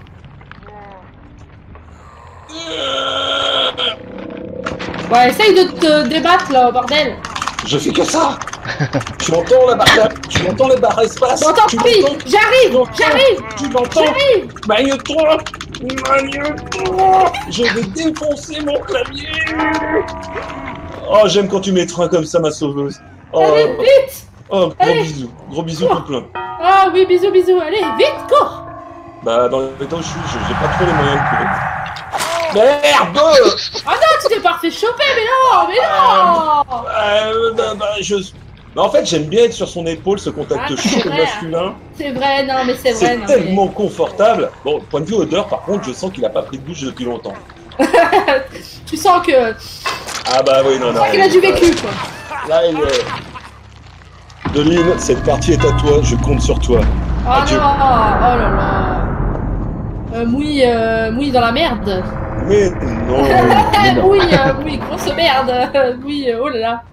Ouais, essaye de te débattre là, bordel! Je fais que ça. Tu m'entends la barre, tu m'entends la barre espace. J'entends Tu plus! m'entends, J'arrive! J'arrive! tu m'entends. Magne-toi, magne-toi. Je vais défoncer mon clavier. Oh, j'aime quand tu m'étreins comme ça, ma sauveuse. Oh, Allez, vite! oh gros allez. bisous, gros bisous tout plein. Ah oui, bisous, bisous, allez, vite, cours! Bah, dans l'état où je suis, je- j'ai pas trop les moyens de courir. Merde! Ah non, tu t'es pas refait choper, mais non, mais non! Euh, bah, bah, je... bah, en fait, j'aime bien être sur son épaule, ce contact Ah, c'est chaud vrai. masculin. C'est vrai, non, mais c'est vrai, C'est non, tellement confortable. Bon, point de vue odeur, par contre, je sens qu'il a pas pris de douche depuis longtemps. mais... Tu sens que... Tu Ah bah oui, non, non. sens qu'il a du vécu, quoi. Là, il est... Doline, cette partie est à toi, je compte sur toi. Oh Adieu. non, oh là là. Euh, mouille, euh, mouille dans la merde. Mais non. Mais non. mouille, euh, mouille, grosse merde. Euh, mouille, euh, oh là là.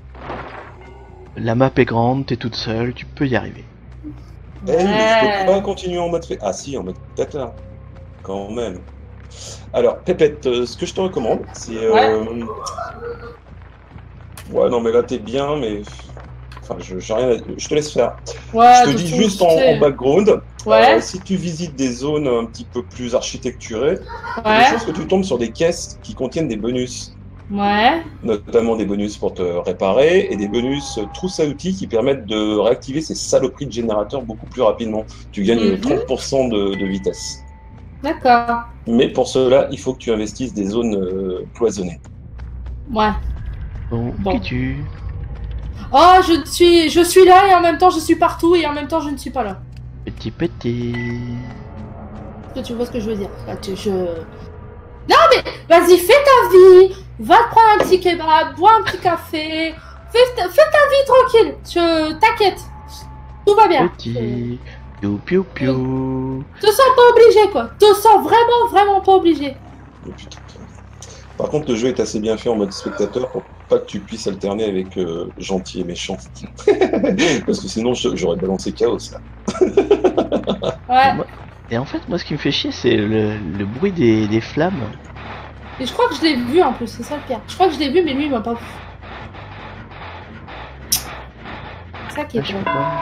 La map est grande, t'es toute seule, tu peux y arriver. Eh, mais je Ouais. peux pas continuer en mode fait. Ah si, en mode tata. Quand même. Alors, Pépette, euh, ce que je te recommande, c'est... Euh... Ouais. ouais, non, mais là, t'es bien, mais... Enfin, je, j'ai rien à... je te laisse faire. Ouais, je te de dis tout, juste tu en, sais. en background, Ouais. euh, si tu visites des zones un petit peu plus architecturées, il y a Ouais. des chances que tu tombes sur des caisses qui contiennent des bonus. Ouais. Notamment des bonus pour te réparer et des bonus trousse à outils qui permettent de réactiver ces saloperies de générateurs beaucoup plus rapidement. Tu gagnes Mhm. trente pour cent de, de vitesse. D'accord. Mais pour cela, il faut que tu investisses des zones euh, cloisonnées. Ouais. Bon, Bon. qui tu Oh, je suis, je suis là et en même temps je suis partout et en même temps je ne suis pas là. Petit petit. Est-ce que tu vois ce que je veux dire? Là, tu- je... Non mais, vas-y, fais ta vie. Va te prendre un petit kebab, bois un petit café. Fais ta, fais ta vie tranquille. Je t'inquiète. Tout va bien. Petit. Piou piou piou. Te sens pas obligé quoi. Te sens vraiment, vraiment pas obligé. Oh, putain. Par contre, le jeu est assez bien fait en mode spectateur pour pas que tu puisses alterner avec euh, gentil et méchant. Parce que sinon, je- j'aurais balancé chaos là. Ouais. Moi- Et en fait, moi, ce qui me fait chier, c'est le, le bruit des, des flammes. Et je crois que je l'ai vu en plus, c'est ça le pire. Je crois que je l'ai vu, mais lui il m'a pas vu. C'est ça qui est Ah, je bon. sais pas.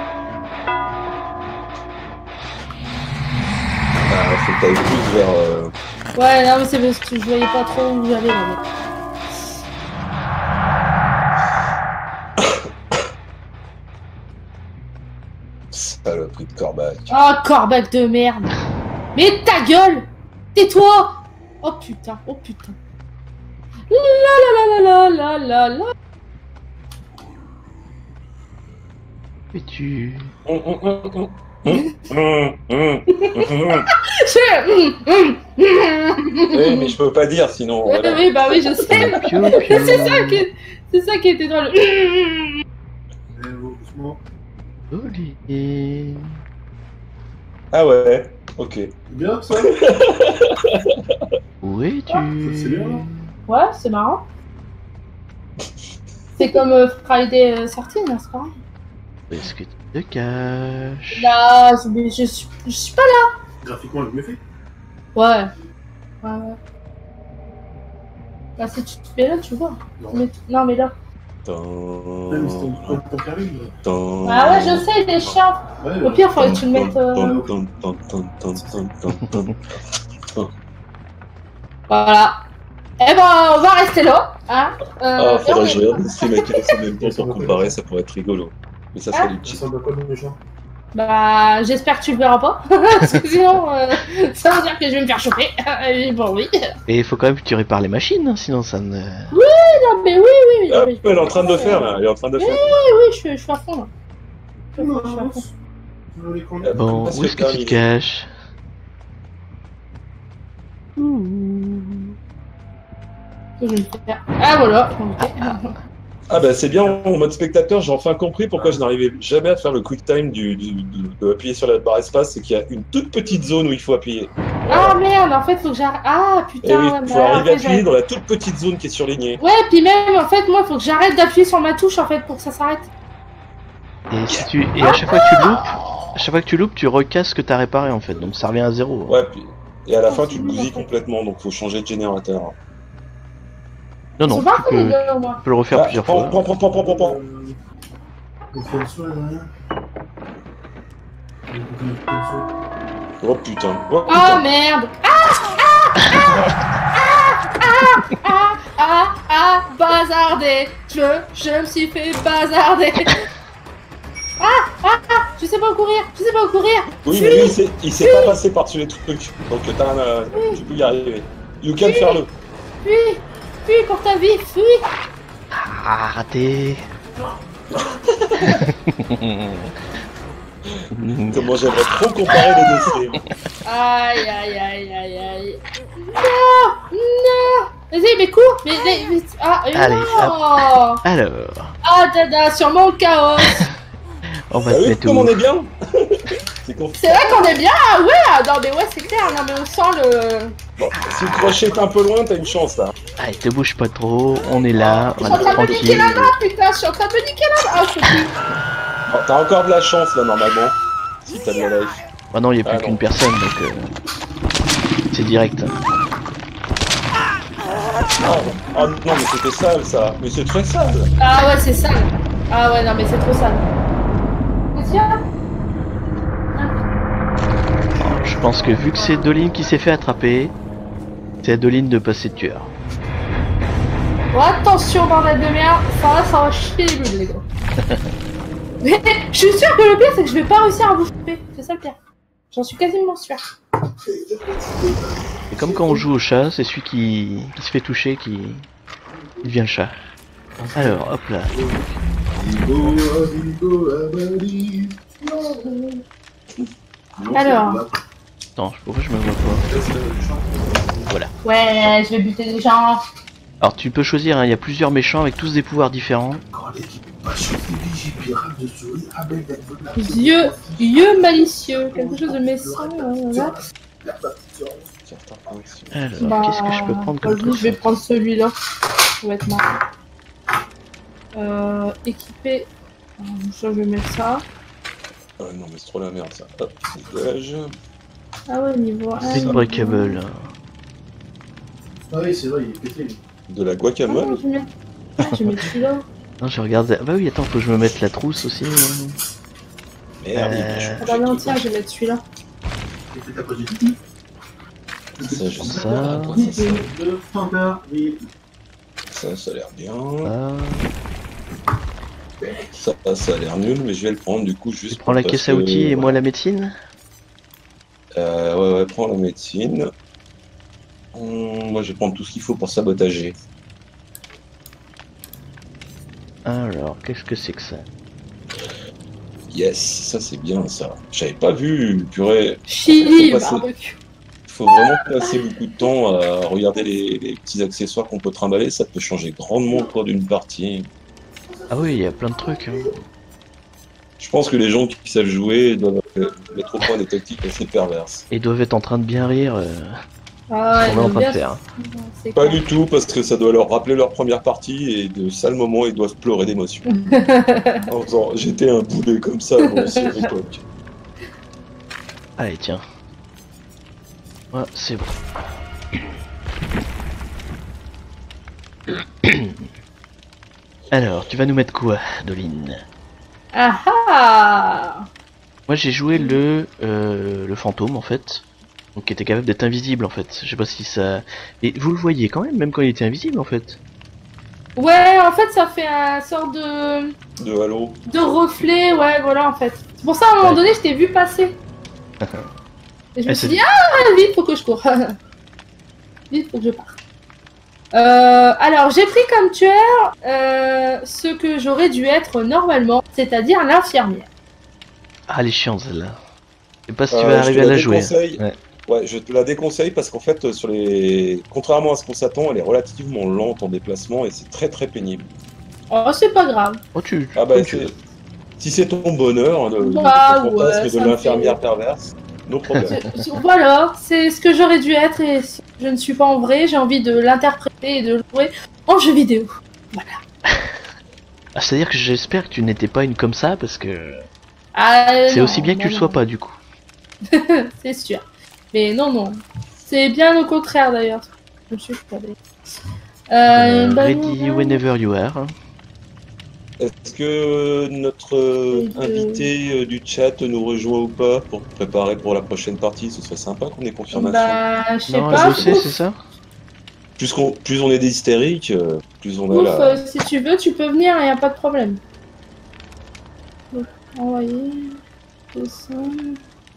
Ah, faut que t'ailles plus vers. euh, Ouais, non, mais c'est parce que je voyais pas trop où j'allais là. Mais... Saloperie de corbac. Oh, corbac de merde. Mais ta gueule. Tais-toi. Oh putain, oh putain. La la la la la la la. Petit. Hum, hum, hum, hum. Hum, hum, hum, hum. Je... Oui, mais je peux pas dire sinon. Oui, Voilà. oui, bah oui, je sais. Piou piou. C'est ça qui, c'est ça qui était drôle. Olivier. Ah ouais, ok. Bien ça. Où es-tu Ah, c'est bien, là. Ouais, c'est marrant. C'est comme euh, Friday euh, thirteen, hein, c'est pareil. Est-ce que tu te caches Là, je, mais je, suis, je suis pas là. Graphiquement, je me fais. Ouais. Ouais, ouais. Bah, si tu te fais là, tu vois. Non. Mais, non, mais là. Même si Tan, ton ton carré, mais- tan, Ah ouais, je sais, il est chiant. Ouais, Au pire, faudrait que tu le mettes. euh, tan, tan, tan, tan, tan, tan, tan, tan. Voilà. Eh ben, on va rester là. Hein. Euh, Ah, et on faudrait que je est- regarde des streams avec Alice en même temps pour comparer, ça pourrait être rigolo. Mais ça serait du Ça cheat. ressemble à quoi de méchant? Bah, j'espère que tu le verras pas. Parce que sinon, euh, ça veut dire que je vais me faire choper. Et bon, oui. Et il faut quand même que tu répares les machines, hein, sinon ça ne. Non, mais oui, oui, oui. Ah, non, mais- elle est en train de le faire là, elle est en train de le faire. Oui, oui, je, suis- je suis à fond là. Je suis à fond, je suis à fond. Je voulais qu'on- Ah, Bon, Parce où que est-ce que tu te terminé. caches Je vais me faire. Ah, voilà. Ok. Ah bah c'est bien en mode spectateur, j'ai enfin compris pourquoi je n'arrivais jamais à faire le quick time du, du, du- de appuyer sur la barre espace, c'est qu'il y a une toute petite zone où il faut appuyer. Ah, merde, en fait, faut que j'arrête. Ah, Et putain. oui, ouais, il mais faut alors, arriver après, à appuyer j'arrête. dans la toute petite zone qui est surlignée. Ouais, puis même, en fait, moi, faut que j'arrête d'appuyer sur ma touche, en fait, pour que ça s'arrête. Et si tu et à chaque fois que tu loupes, à chaque fois que tu loupes, tu recasses ce que t'as réparé en fait, donc ça revient à zéro. Ouais, puis, et à la fin tu te bousilles complètement, donc faut changer de générateur. Non Ils non, sont pas tu cool, les peux, gars, au moins. tu peux le refaire Ah, plusieurs prends, fois. prends, prends, prends, prends, prends, prends. Euh, on fait le soin, rien. On fait le soin. Oh putain, oh Oh putain. merde. Ah, ah, ah, ah, ah, ah, ah, ah, bazardé. Je, je me suis fait bazarder. Ah, ah, ah, je sais pas où courir, je sais pas où courir. Oui, mais lui il s'est- il s'est pas passé par-dessus les trucs, donc t'as un, euh, tu peux y arriver. You can faire le. Fuis, fuis pour ta vie, fuis. Ah, raté. Comment j'aimerais trop comparer les deux. Aïe, aïe, aïe, aïe, aïe. Non, non. Vas-y, mais cours, mais, mais, mais- ah, mais Allez, non. Alors, Ah, dada, sur mon chaos. on va T'as te vu mettre comme où on est bien? C'est con. C'est vrai qu'on est bien, ah ouais, ah, non mais ouais c'est clair, non mais on sent le... Bon, si le crochet est un peu loin, t'as une chance là. Allez, te bouge pas trop, on est là, Je on suis en est train de me niquer tranquille. la main, putain, je suis en train de me niquer la main. Ah, je suis plus. Bon, t'as encore de la chance là normalement. Si t'as de la life. Ah non, il y a plus Ah, non. qu'une personne donc. Euh... c'est direct. Oh, oh non, mais c'était sale ça. Mais c'est très sale. Ah ouais, c'est sale. Ah ouais, non, mais c'est trop sale. Qu'est-ce qu'il y a? Je pense que vu que c'est Doline qui s'est fait attraper, c'est à Doline de passer de tueur. Bon, attention, bordel de merde. Ça va, ça va chier les bulles, les gars. Mais je suis sûre que le pire, c'est que je vais pas réussir à vous choper. C'est ça le pire. J'en suis quasiment sûre. C'est comme quand on joue au chat, c'est celui qui, qui se fait toucher qui... qui devient le chat. Alors, hop là. Alors. Attends, pourquoi je me vois pas? Voilà. Ouais, je vais buter des gens. Alors tu peux choisir, hein, il y a plusieurs méchants avec tous des pouvoirs différents. Yeux, yeux malicieux, quelque chose de méchant. Euh, là. Alors, Bah, qu'est-ce que je peux prendre comme vas-y, je vais coffre? prendre celui-là. Ça va être marrant. Euh, équipé. Ça, je vais mettre ça. Ah non, mais c'est trop la merde ça. Hop, dégage. Ah ouais, niveau un. C'est breakable. Ah oui, c'est vrai, il est pété. lui. De la Ah, guacamole. je vais mettre, ah, je vais mettre celui-là. Non, je regarde. Ah bah oui, attends, faut que je me mette la trousse aussi. hein. Merde, il Euh, est chaud. Ah bah non, tiens, je vais mettre celui-là. Il fait à cause du pipi. Ça, je sais Ça. pas à quoi ça sert. De standard, oui. Ça, ça a l'air bien. Ah, Ça, ça a l'air nul, mais je vais le prendre du coup juste. tu prends la parce caisse à que- outils et moi la médecine. Euh, ouais, ouais, prends la médecine. Hum, moi, je vais prendre tout ce qu'il faut pour sabotager. Alors, qu'est-ce que c'est que ça? Yes, ça c'est bien ça. J'avais pas vu, purée. Chili, Faut passer- barbecue. Il faut vraiment passer beaucoup de temps à regarder les, les petits accessoires qu'on peut trimballer. Ça peut changer grandement au cours d'une partie. Ah oui, il y a plein de trucs. hein. Je pense que les gens qui savent jouer doivent euh, mettre au point des tactiques assez perverses. Ils doivent être en train de bien rire. Euh, Ah ce ouais, qu'on est en j'aime train de bien. faire. C'est Pas clair. du tout, parce que ça doit leur rappeler leur première partie et de sales moments, ils doivent pleurer d'émotion. En faisant, j'étais un boulet comme ça à mon ancienne époque. Allez, tiens. Ouais, c'est bon. Alors, tu vas nous mettre quoi, Doline? Ah ah. Moi j'ai joué le euh, le fantôme en fait, donc qui était capable d'être invisible en fait. Je sais pas si ça. Et vous le voyez quand même, même quand il était invisible en fait. Ouais, en fait, ça fait un sort de, De Halo. de reflet, ouais, voilà, en fait. C'est pour ça, à un moment Ouais. donné, je t'ai vu passer. Et je me Ah, suis c'est- dit, ah, vite, faut que je cours. Vite, faut que je parte. Euh, alors, j'ai pris comme tueur euh, ce que j'aurais dû être normalement, c'est-à-dire l'infirmière. Ah, elle est chiante celle-là. Je sais pas si tu Euh, vas je te arriver à la la jouer. déconseille. Ouais. Ouais, je te la déconseille parce qu'en fait, euh, sur les, contrairement à ce qu'on s'attend, elle est relativement lente en déplacement et c'est très très pénible. Oh, c'est pas grave. Oh, tu. Ah bah, comme tu c'est- veux. si c'est ton bonheur, hein, de, de Bah, ton fantasme ouais, de ça me l'infirmière fait- perverse, no problème. C'est- c'est- Voilà, c'est ce que j'aurais dû être et je ne suis pas en vrai. J'ai envie de l'interpréter et de le jouer en jeu vidéo. Ah, c'est-à-dire que j'espère que tu n'étais pas une comme ça parce que Ah, c'est non, aussi bien que tu non, le sois non. pas du coup. C'est sûr. Mais non, non. C'est bien au contraire d'ailleurs. Je me suis regardée. Euh, Euh, bah, ready non, whenever you are. Est-ce que notre euh, Et de- invité euh, du chat nous rejoint ou pas pour préparer pour la prochaine partie? Ce serait sympa qu'on ait confirmation. Bah, je sais Non, pas. elle bossait, Ouf, c'est ça? Plus, qu'on, plus on est des hystériques, euh, plus on a ouf, la... euh, si tu veux, tu peux venir, y a pas de problème. Donc, envoyer. Descendre.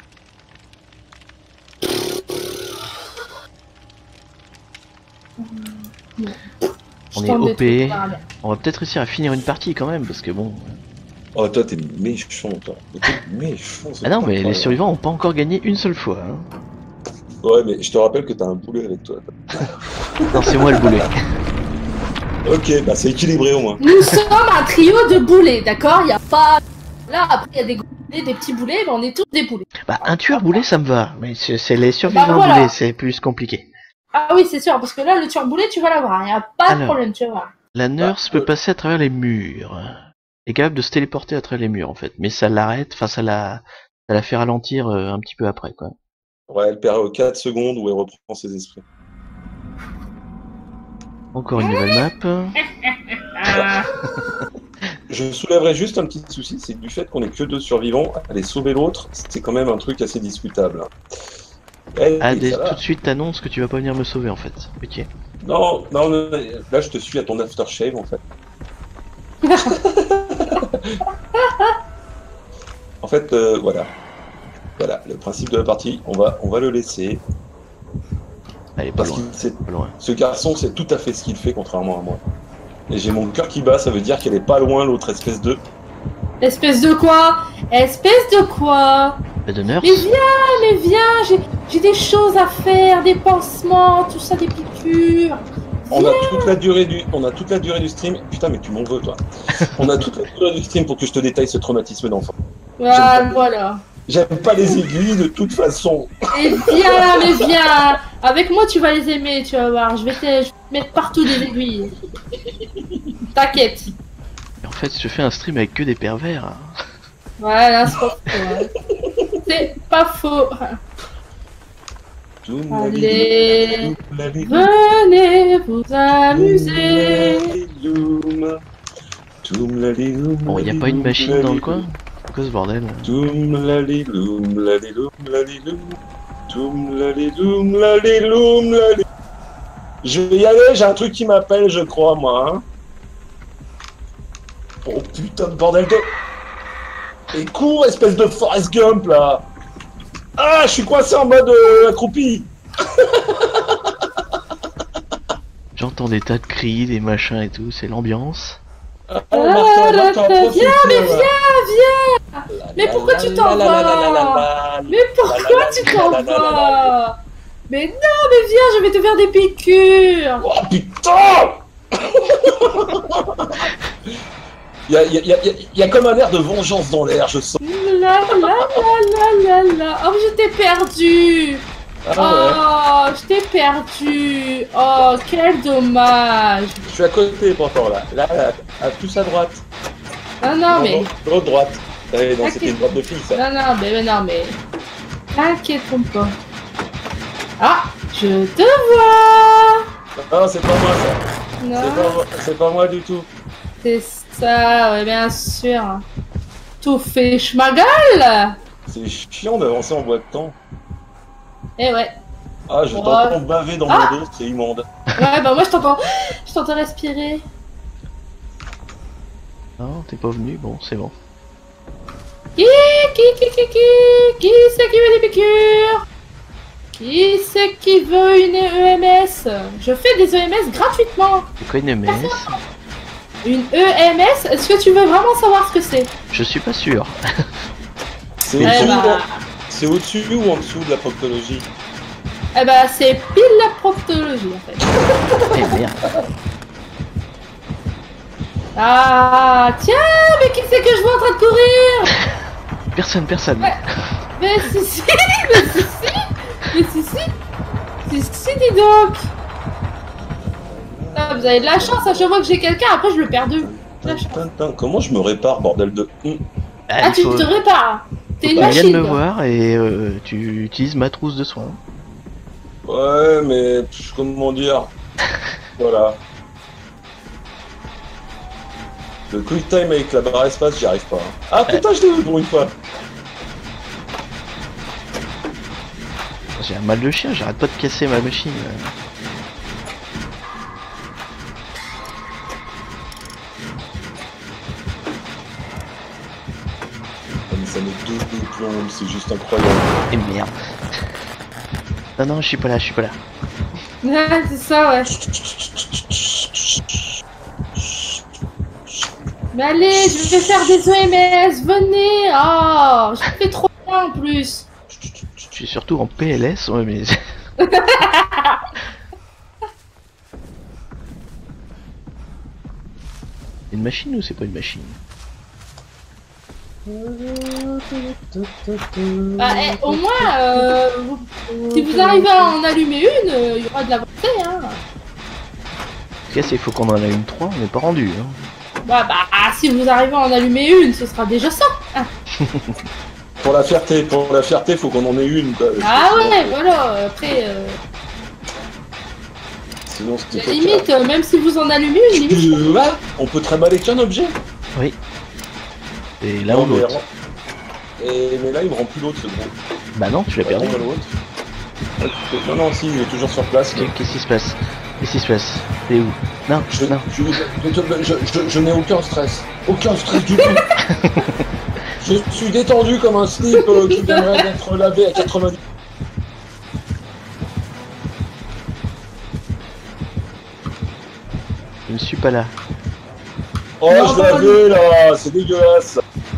On Je est tente des O P. trucs par là. On va peut-être réussir à finir une partie quand même parce que bon. Oh, toi, t'es méchant, toi. T'es méchant, c'est Ah non, mais les incroyable. survivants ont pas encore gagné une seule fois. hein. Ouais, mais je te rappelle que t'as un boulet avec toi. Non, c'est moi le boulet. Ok, bah c'est équilibré au moins. Nous sommes un trio de boulets, d'accord? Il y a pas. Là, après, il y a des gros boulets, des petits boulets, mais on est tous des boulets. Bah, un tueur boulet, ça me va. Mais c'est c'est les survivants Bah, voilà. boulets, c'est plus compliqué. Ah oui, c'est sûr, parce que là, le tueur boulet, tu vas l'avoir. Il n'y a pas de Alors. problème, tu vas voir. La nurse Bah, peut passer à travers les murs. Elle est capable de se téléporter à travers les murs en fait. Mais ça l'arrête, enfin ça la, ça la fait ralentir euh, un petit peu après quoi. Ouais, elle perd quatre secondes où elle reprend ses esprits. Encore une nouvelle map. Ah. Je soulèverai juste un petit souci, c'est que du fait qu'on est que deux survivants, aller sauver l'autre, c'est quand même un truc assez discutable. Eh, Ah, dès- ça va. tout de suite t'annonces que tu vas pas venir me sauver en fait. Ok. Non, non, non, là je te suis à ton aftershave en fait. En fait, euh, voilà. Voilà, le principe de la partie, on va, on va le laisser. Allez, pas Parce loin. que c'est- Pas loin. ce garçon sait tout à fait ce qu'il fait, contrairement à moi. Et j'ai mon cœur qui bat, ça veut dire qu'elle est pas loin, l'autre espèce de... Espèce de quoi? Espèce de quoi? Pas de nurse. Mais viens, mais viens, j'ai j'ai des choses à faire, des pansements, tout ça, des piqûres. On a toute la durée du, on a toute la durée du stream. Putain, mais tu m'en veux, toi. On a toute la durée du stream pour que je te détaille ce traumatisme d'enfant. Ah, voilà. J'aime pas les aiguilles de toute façon. Et viens, mais viens. Avec moi, tu vas les aimer, tu vas voir. Je vais te, je vais te mettre partout des aiguilles. T'inquiète. Et en fait, je fais un stream avec que des pervers. hein. Voilà, c'est pas faux. hein. C'est pas faux. Allez, venez vous amuser. Bon, y a pas une machine dans le coin? C'est quoi ce bordel? Toum laliloum laliloum laliloum. Toum laliloum laliloum laliloum. Je vais y aller, j'ai un truc qui m'appelle, je crois, moi. Hein. Oh putain de bordel de... Et cours, espèce de Forrest Gump, là. Ah, je suis coincé en mode euh, accroupi. J'entends des tas de cris, des machins et tout, c'est l'ambiance. Ah, Martin, Martin, viens, profite, mais là. viens, Mais pourquoi tu t'en vas? Mais pourquoi tu t'en vas? Mais non, mais viens, je vais te faire des piqûres. Oh putain. Il y a, y, a, y, a, y a comme un air de vengeance dans l'air, je sens. La la la la la la. Oh, je t'ai perdu. Ah ouais. Oh, je t'ai perdu. Oh, quel dommage. Je suis à côté pourtant là. Là, là, à plus à droite. Non, non, mais. Droite, droite. Eh, non, Ok. c'était une droite de fille ça. Non, non, mais, mais non, mais. T'inquiète pas. Ah, je te vois. Non, c'est pas moi ça. C'est Non, pas, moi- c'est pas moi du tout. c'est ça, ouais, bien sûr. Tout fait schmagal. C'est chiant d'avancer en bois de temps. Eh ouais. Ah, je Ouais. t'entends baver dans Ah. mon dos, c'est immonde. Ouais, bah moi je t'entends. Je t'entends respirer. Non, t'es pas venu, bon, c'est bon. Qui, qui, qui, qui, qui, qui c'est qui veut des piqûres? Qui c'est qui veut une E M S? Je fais des E M S gratuitement. C'est quoi une M S? Une E M S? Est-ce que tu veux vraiment savoir ce que c'est? Je suis pas sûr. C'est Eh au-dessus, bah. ou en- c'est au-dessus ou en dessous de la proctologie? Eh bah c'est pile la proctologie en fait. Eh merde. Ah tiens, mais qui c'est que je vois en train de courir? Personne, personne. Ouais. Mais si si, mais si si, mais si si, si si dis donc. Ah, vous avez de la chance, à chaque fois que j'ai quelqu'un, après je le perds de vue. La chance. Tintin, comment je me répare, bordel de... Hum. Ah, il tu faut- te répares. T'es une Tu viens de machine. me toi. voir et euh, tu utilises ma trousse de soins. Ouais, mais pff, comment dire? Voilà. Le quick time avec la barre espace, j'y arrive pas. hein. Ah putain, je l'ai eu pour une fois. J'ai un mal de chien, j'arrête pas de casser ma machine. Ah, mais ça me double plombe, c'est juste incroyable. Et merde. Non, non, je suis pas là, je suis pas là. Ah, c'est ça, ouais. Mais allez, je vais faire des E M S, venez. Oh, je fais trop bien en plus. Je suis surtout en P L S, ouais, mais. C'est une machine ou c'est pas une machine? Bah, eh, au moins, euh, vous- si vous arrivez à en allumer une, euh, il y aura de l'avancée, hein. Ce qu'il y a, c'est qu'il faut qu'on en allume trois, on n'est pas rendu. Hein. Bah, bah, si vous arrivez à en allumer une, ce sera déjà ça. hein. Pour la fierté, pour la fierté, faut qu'on en ait une. Quoi. Ah Sinon, ouais, voilà, après... Euh... Sinon, c'était Limite, euh, même si vous en allumez une, limite... Euh, ouais, on peut trimballer qu'un objet. Oui. Et là Non, ou mais, l'autre. et, mais là, il me rend plus l'autre, ce gros. Bah non, tu l'as perdu. Attends, l'autre. Non, non, si, il est toujours sur place. mais- Qu'est-ce qui se passe? Qu'est-ce qui se passe? T'es où? Non, Je, non. je, je, je, je- je n'ai aucun stress. Aucun stress du tout. Je suis détendu comme un slip euh, qui viendrait d'être lavé à quatre-vingt-dix. Je ne suis pas là. Oh, Non, je pas l'avais là, c'est dégueulasse.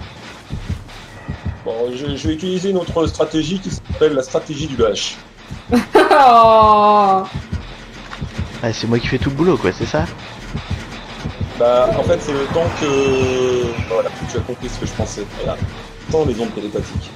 Bon, je, je vais utiliser une autre stratégie qui s'appelle la stratégie du lâche. Oh. Ah, c'est moi qui fais tout le boulot, quoi, c'est ça? Bah, en fait, c'est le temps que. Voilà, tu as compris ce que je pensais. Voilà. Tant les ondes télépathiques.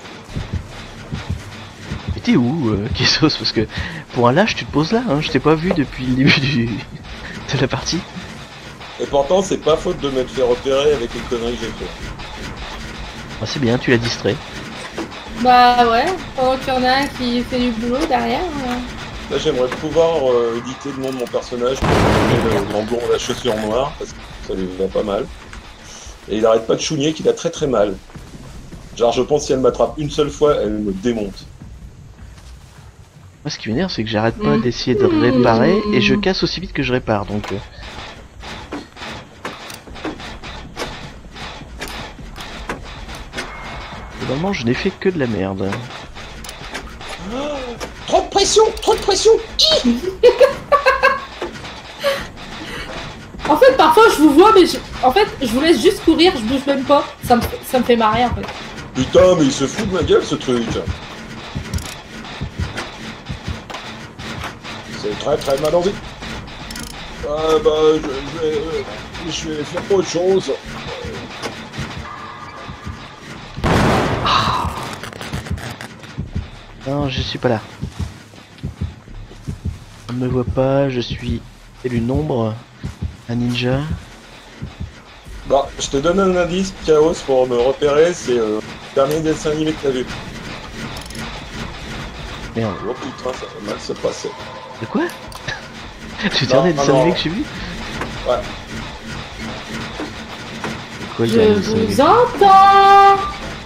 Mais t'es où, euh, Kessos? Parce que pour un lâche, tu te poses là, hein. Je t'ai pas vu depuis le début du... de la partie. Et pourtant, c'est pas faute de m'être fait repérer avec les conneries que j'ai fait. Ah, c'est bien, tu l'as distrait. Bah ouais, pendant qu'il y en a un qui fait du boulot derrière. euh. Là, j'aimerais pouvoir euh, éditer le nom de mon personnage pour donner le grand blond à la chaussure noire, parce que ça lui va pas mal. Et il arrête pas de chougner qu'il a très très mal. Genre, je pense si elle m'attrape une seule fois, elle me démonte. Moi, ce qui m'énerve, c'est que j'arrête pas Mmh. d'essayer de réparer et je casse aussi vite que je répare, donc... euh. Normalement, je n'ai fait que de la merde. Trop de pression, trop de pression. En fait, parfois je vous vois, mais je... en fait, je vous laisse juste courir, je bouge même pas. Ça me, ça me fait marrer en fait. Putain, mais il se fout de ma gueule ce truc. C'est très très mal envie. Ah bah, je, je vais, euh, je vais faire autre chose. Non, je suis pas là. On ne me voit pas, je suis tel une ombre, un ninja. Bah, je te donne un indice, Chaos, pour me repérer, c'est euh, le dernier dessin animé que t'as vu. Merde. Oh putain, ça va mal se passer. De quoi? Le Non, dernier non, dessin animé non. que j'ai vu? Ouais. Quoi, le Je dernier dessin animé? vous entends.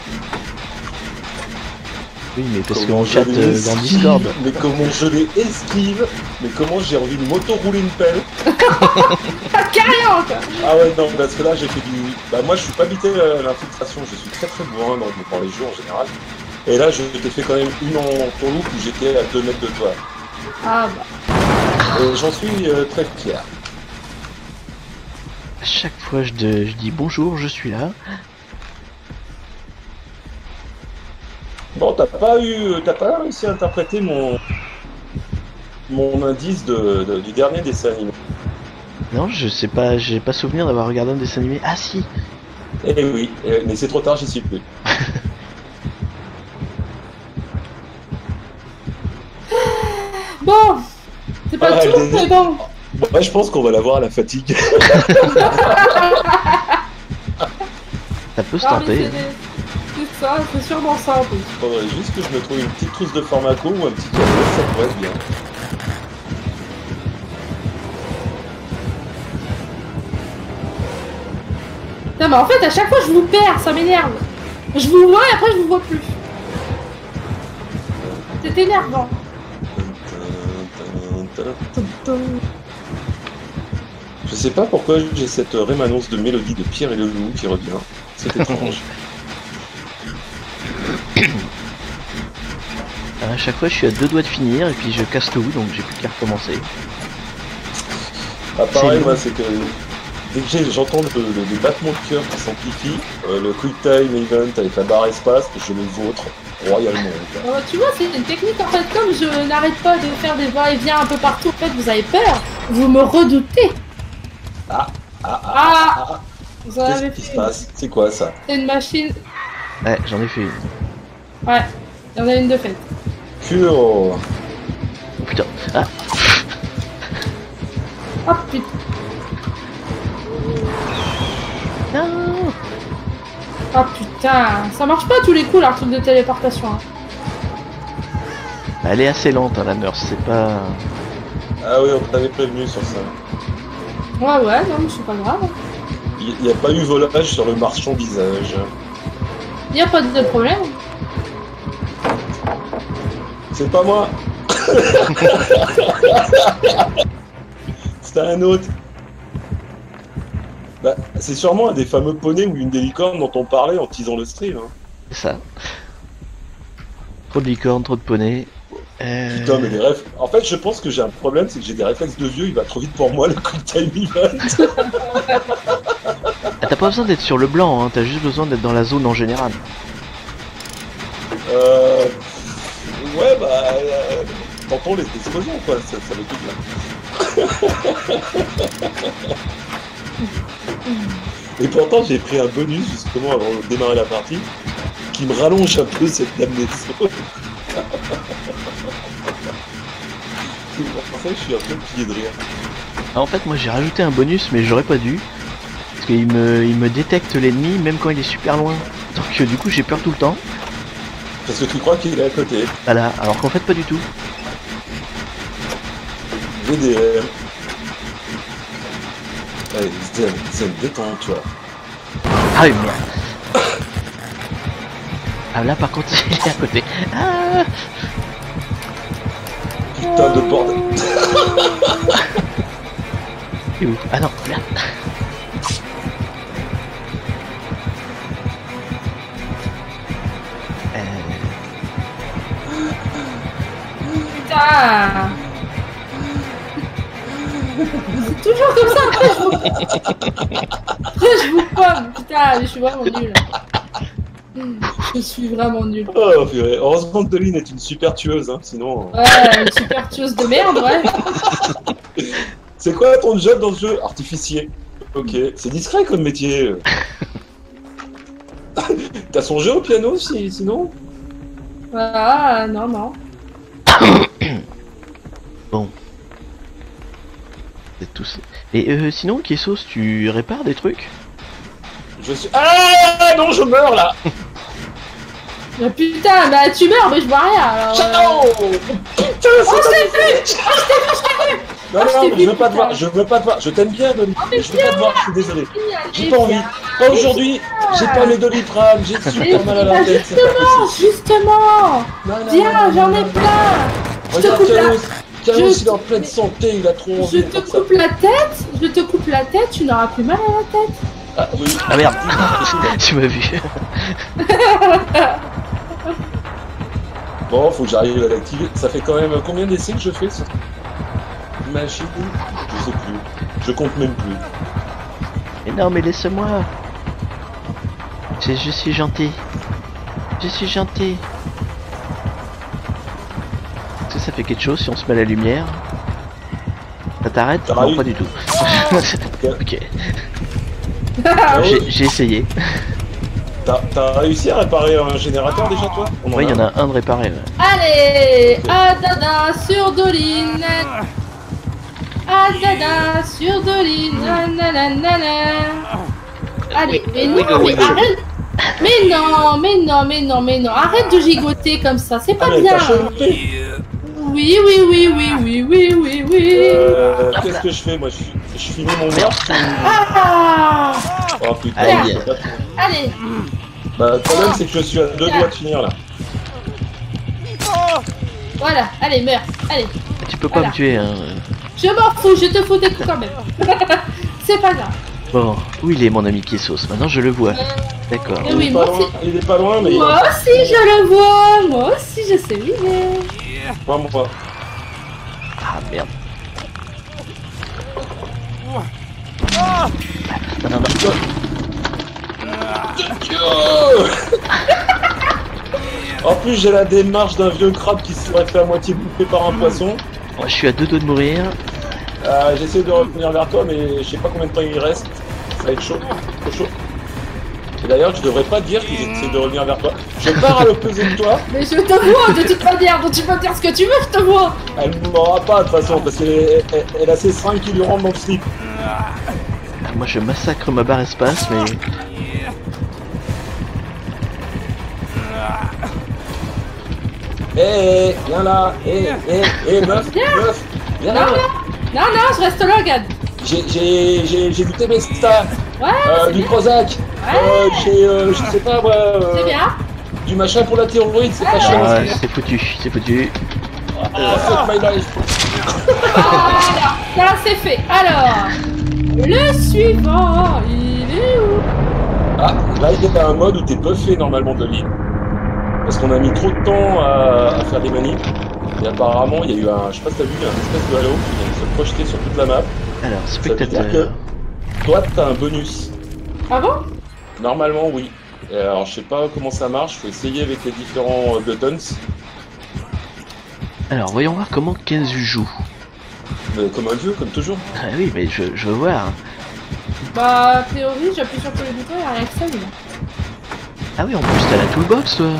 Oui, mais parce Comment qu'on je chatte l'ai euh, dans esquive, Discord. Mais comment je l'ai esquive, mais comment j'ai envie de m'auto-rouler une pelle. Carrément quoi. Ah ouais, non, parce que là j'ai fait du... Bah moi je suis pas habité à l'infiltration, je suis très très bourrin dans, dans les jeux en général. Et là je t'ai fait quand même une en ton loop où j'étais à deux mètres de toi. Ah bah. Et j'en suis euh, très fier. À chaque fois, je, de- je dis bonjour, je suis là. Bon, t'as pas eu... T'as pas réussi à interpréter mon... Mon indice de, de- du dernier dessin animé. Non, je sais pas, j'ai pas souvenir d'avoir regardé un dessin animé. Ah si! Eh oui, eh, mais c'est trop tard, j'y suis plus. Bon. C'est pas Ah, tout, elle mais bon. Ouais, je pense qu'on va l'avoir à la fatigue. Ça peut se Non, mais tenter. c'est des- c'est ça, c'est sûrement ça en plus. Faudrait juste que je me trouve une petite trousse de pharmaco ou un petit cadeau, ça pourrait être bien. Non mais en fait à chaque fois je vous perds, ça m'énerve. Je vous vois et après je vous vois plus. C'est énervant. Je sais pas pourquoi j'ai cette rémanence de mélodie de Pierre et le Loup qui revient. C'est étrange. À chaque fois, je suis à deux doigts de finir et puis je casse tout, donc j'ai plus qu'à recommencer. Ah, pareil, C'est moi, c'est que dès que j'ai- j'entends le, le, le battement de cœur qui s'amplifie, euh, le quick time event avec la barre espace, je le vôtre royalement. quoi. Euh, tu vois, c'est une technique en fait, comme je n'arrête pas de faire des va-et-vient un peu partout, en fait vous avez peur, vous me redoutez. Ah, ah, ah, Ah, ah, ah. vous en Qu'est-ce avez qui se fait. passe? C'est quoi ça? C'est une machine. Ouais, j'en ai fait une. Ouais, il y en a une de faite. Cure. Oh, putain. Ah, Oh putain. non. Ah putain, ça marche pas tous les coups, leur truc de téléportation. Hein. Elle est assez lente, hein, la nurse, c'est pas... Ah oui, on t'avait prévenu sur ça. Ouais, ouais, non, mais c'est pas grave. Il n'y a pas eu volage sur le marchandisage. Y a pas de problème. C'est pas moi. C'était un autre. Bah, c'est sûrement un des fameux poneys ou une des licornes dont on parlait en teasant le stream. Hein. C'est ça. Trop de licornes, trop de poneys. Euh... Putain, mais les refs. En fait, je pense que j'ai un problème, c'est que j'ai des réflexes de vieux, il va trop vite pour moi, le quick time event. Ah, t'as pas besoin d'être sur le blanc, hein, t'as juste besoin d'être dans la zone en général. Euh... Ouais, bah... Euh... Tentons les explosions, quoi, ça, ça veut tout dire. Et pourtant, j'ai pris un bonus, justement, avant de démarrer la partie, qui me rallonge un peu cette damnée zone. C'est pour ça que je suis un peu plié de rire. Ah, en fait, moi j'ai rajouté un bonus, mais j'aurais pas dû. Parce qu'il me, il me détecte l'ennemi, même quand il est super loin. Donc euh, du coup, j'ai peur tout le temps. Parce que tu crois qu'il est à côté. Voilà, alors qu'en fait, pas du tout. V D M. Allez, Zen, Zen, détends-toi. Ah oui, merde. Ah là, par contre, il est à côté. Ah, Putain de bordel. il est où? Ah non, merde. Putain. C'est toujours comme ça, après je vous... Après je vous pomme, putain, je suis vraiment nulle. Je suis vraiment nulle. Oh, purée. Heureusement que Doline est une super tueuse, hein, sinon... Ouais, une super tueuse de merde, ouais. C'est quoi ton job dans ce jeu? Artificier. Ok, c'est discret comme métier. T'as songé au piano, si, sinon? Ah, non, non. Bon. C'est tout ça. Et euh, sinon, Kessos, tu répares des trucs? Je suis... Ah non, je meurs, là. Mais putain, bah tu meurs, mais je vois rien, alors... Ciao. euh... Putain, Oh, je c'est t'ai vu! Oh, je t'ai vu, je t'ai vu! Non, Oh, je non, t'ai non, vu, je veux pas te putain. voir, je veux pas te voir, je t'aime bien, Dolly, Oh, mais je veux pas te voir, je suis désolé. J'ai pas envie. Viens. Pas aujourd'hui, j'ai pas mes Doliprane, j'ai super mal à la tête, c'est pas Justement, possible. justement! Non, non, Viens, non, j'en non, ai non. plein! Je te Regarde coupe la... Carlos, Carlos, je- il est en pleine santé, il a trop envie Je de te faire ça. coupe la tête, je te coupe la tête, tu n'auras plus mal à la tête. Ah oui. Ah merde. Tu m'as vu. Bon, faut que j'arrive à l'activer. Ça fait quand même combien d'essais que je fais sur machine? Je sais plus. Je compte même plus. Mais non, mais laisse-moi. Je, je suis gentil. Je suis gentil. Est-ce que ça fait quelque chose si on se met à la lumière? Ça t'arrête? Ça Non, arrive. pas du tout. Ok. Ah ouais. J'ai j'ai essayé. T'as t'as réussi à réparer un générateur déjà, toi? On Ouais, il y en a un de réparé. Ouais. Allez, Adada sur Doline. Adada sur Doline. Nananana. Allez, mais non, Wiggle, mais wiggle. arrête. Mais non, mais non, mais non, mais non. Arrête de gigoter comme ça, c'est pas Ah, mais bien. t'as chopé. Oui, oui, oui, oui, oui, oui, oui, oui. Euh, Qu'est-ce que je fais? Moi, je, je finis mon meurtre ou... Ah, Oh putain, Aïe. c'est pas trop. allez. Bah, le problème, c'est que je suis à deux doigts de finir là. Voilà, allez, meurs. Allez, Tu peux pas Voilà. me tuer, hein. je m'en fous, je te fous des coups quand même. C'est pas grave. Bon, où il est mon ami Kessos? Maintenant je le vois. D'accord. Eh Il, oui, est moi pas loin, il est pas loin, mais Moi aussi, je le vois. Moi aussi, je sais où il est. moi, moi. Ah merde. Non, non, non. En plus, j'ai la démarche d'un vieux crabe qui se serait fait à moitié bouffer par un poisson. Moi, je suis à deux doigts de mourir. Euh, J'essaie de revenir vers toi, mais je sais pas combien de temps il reste. Ça va être chaud, trop chaud. Et d'ailleurs, je devrais pas dire qu'ils essaient de revenir vers toi. Je pars à l'opposé de toi. Mais je te vois de toute manière, donc tu peux dire ce que tu veux, je te vois. Elle m'aura pas de toute façon, parce qu'elle est- elle, elle a ses seringues qui lui rentrent dans le slip. Moi, je massacre ma barre espace, mais hé, hey, viens là, hé, hé, hé, meuf, meuf, viens là. Non, non, je reste là, regarde. J'ai, j'ai, j'ai, j'ai du Temesta, Ouais, euh, c'est du bien. Prozac, Ouais. euh, j'ai, euh, je sais pas moi, euh, C'est bien. du machin pour la thyroïde, c'est pas cher. Ah, c'est foutu, c'est foutu. Ah, fuck my life. Voilà, ça c'est fait. Alors, le suivant, il est où? Ah, là il y a un mode où t'es buffé normalement de l'île. Parce qu'on a mis trop de temps à, à faire des manips. Et apparemment il y a eu un, je sais pas si t'as vu, un espèce de halo qui vient de se projeter sur toute la map. Alors, Ça veut dire spectateur. que toi t'as un bonus. Ah bon? Normalement oui. Et alors je sais pas comment ça marche, faut essayer avec les différents euh, buttons. Alors, voyons voir comment Kenzu joue. Mais comme un vieux, comme toujours. Ah oui, mais je, je veux voir. Bah, a priori, j'appuie sur tous les boutons, il n'y a rien que ça, lui. Ah oui, en plus, t'as la toolbox, toi.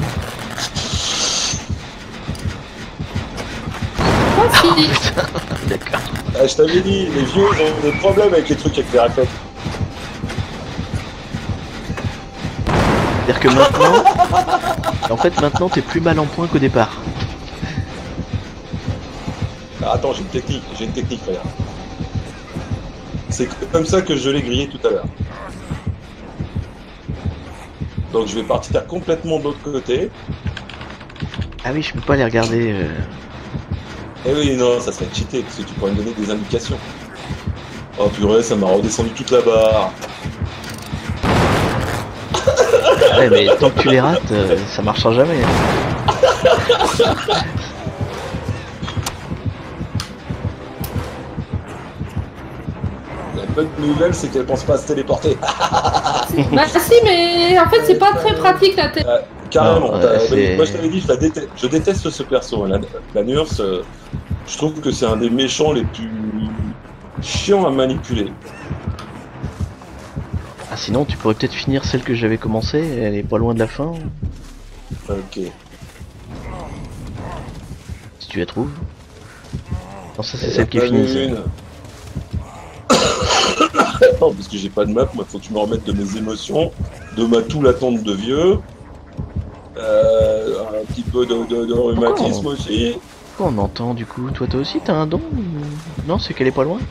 Moi aussi. D'accord. Ah, je t'avais dit, les vieux ils ont des problèmes avec les trucs avec les raquettes. C'est-à-dire que maintenant... En fait, maintenant, t'es plus mal en point qu'au départ. Ah, attends, j'ai une technique, j'ai une technique, regarde. C'est comme ça que je l'ai grillé tout à l'heure. Donc je vais partir complètement de l'autre côté. Ah oui, je peux pas les regarder. Euh... Eh oui, non, ça serait cheaté, parce que tu pourrais me donner des indications. Oh purée, ça m'a redescendu toute la barre. Ouais, mais tant que tu les rates, euh, ça marchera jamais. La bonne nouvelle, c'est qu'elle pense pas à se téléporter. Bah si, mais en fait, c'est pas très pratique, la tête. Euh, carrément. Non, ouais, t'as- c'est- moi je t'avais dit, je, la déteste, je déteste ce perso. La, la nurse, euh, je trouve que c'est un des méchants les plus chiants à manipuler. Ah, sinon, tu pourrais peut-être finir celle que j'avais commencé. Elle est pas loin de la fin. Ok. Si tu la trouves. Non, ça, c'est Il y a celle qui est pas finie. eu ça. une. Non, parce que j'ai pas de map, moi faut que je me remette de mes émotions, de ma toux latente de vieux, euh, un petit peu de, de, de rhumatisme aussi. Pourquoi on entend du coup? Toi, toi aussi, t'as un don ou- Non, c'est qu'elle est pas loin.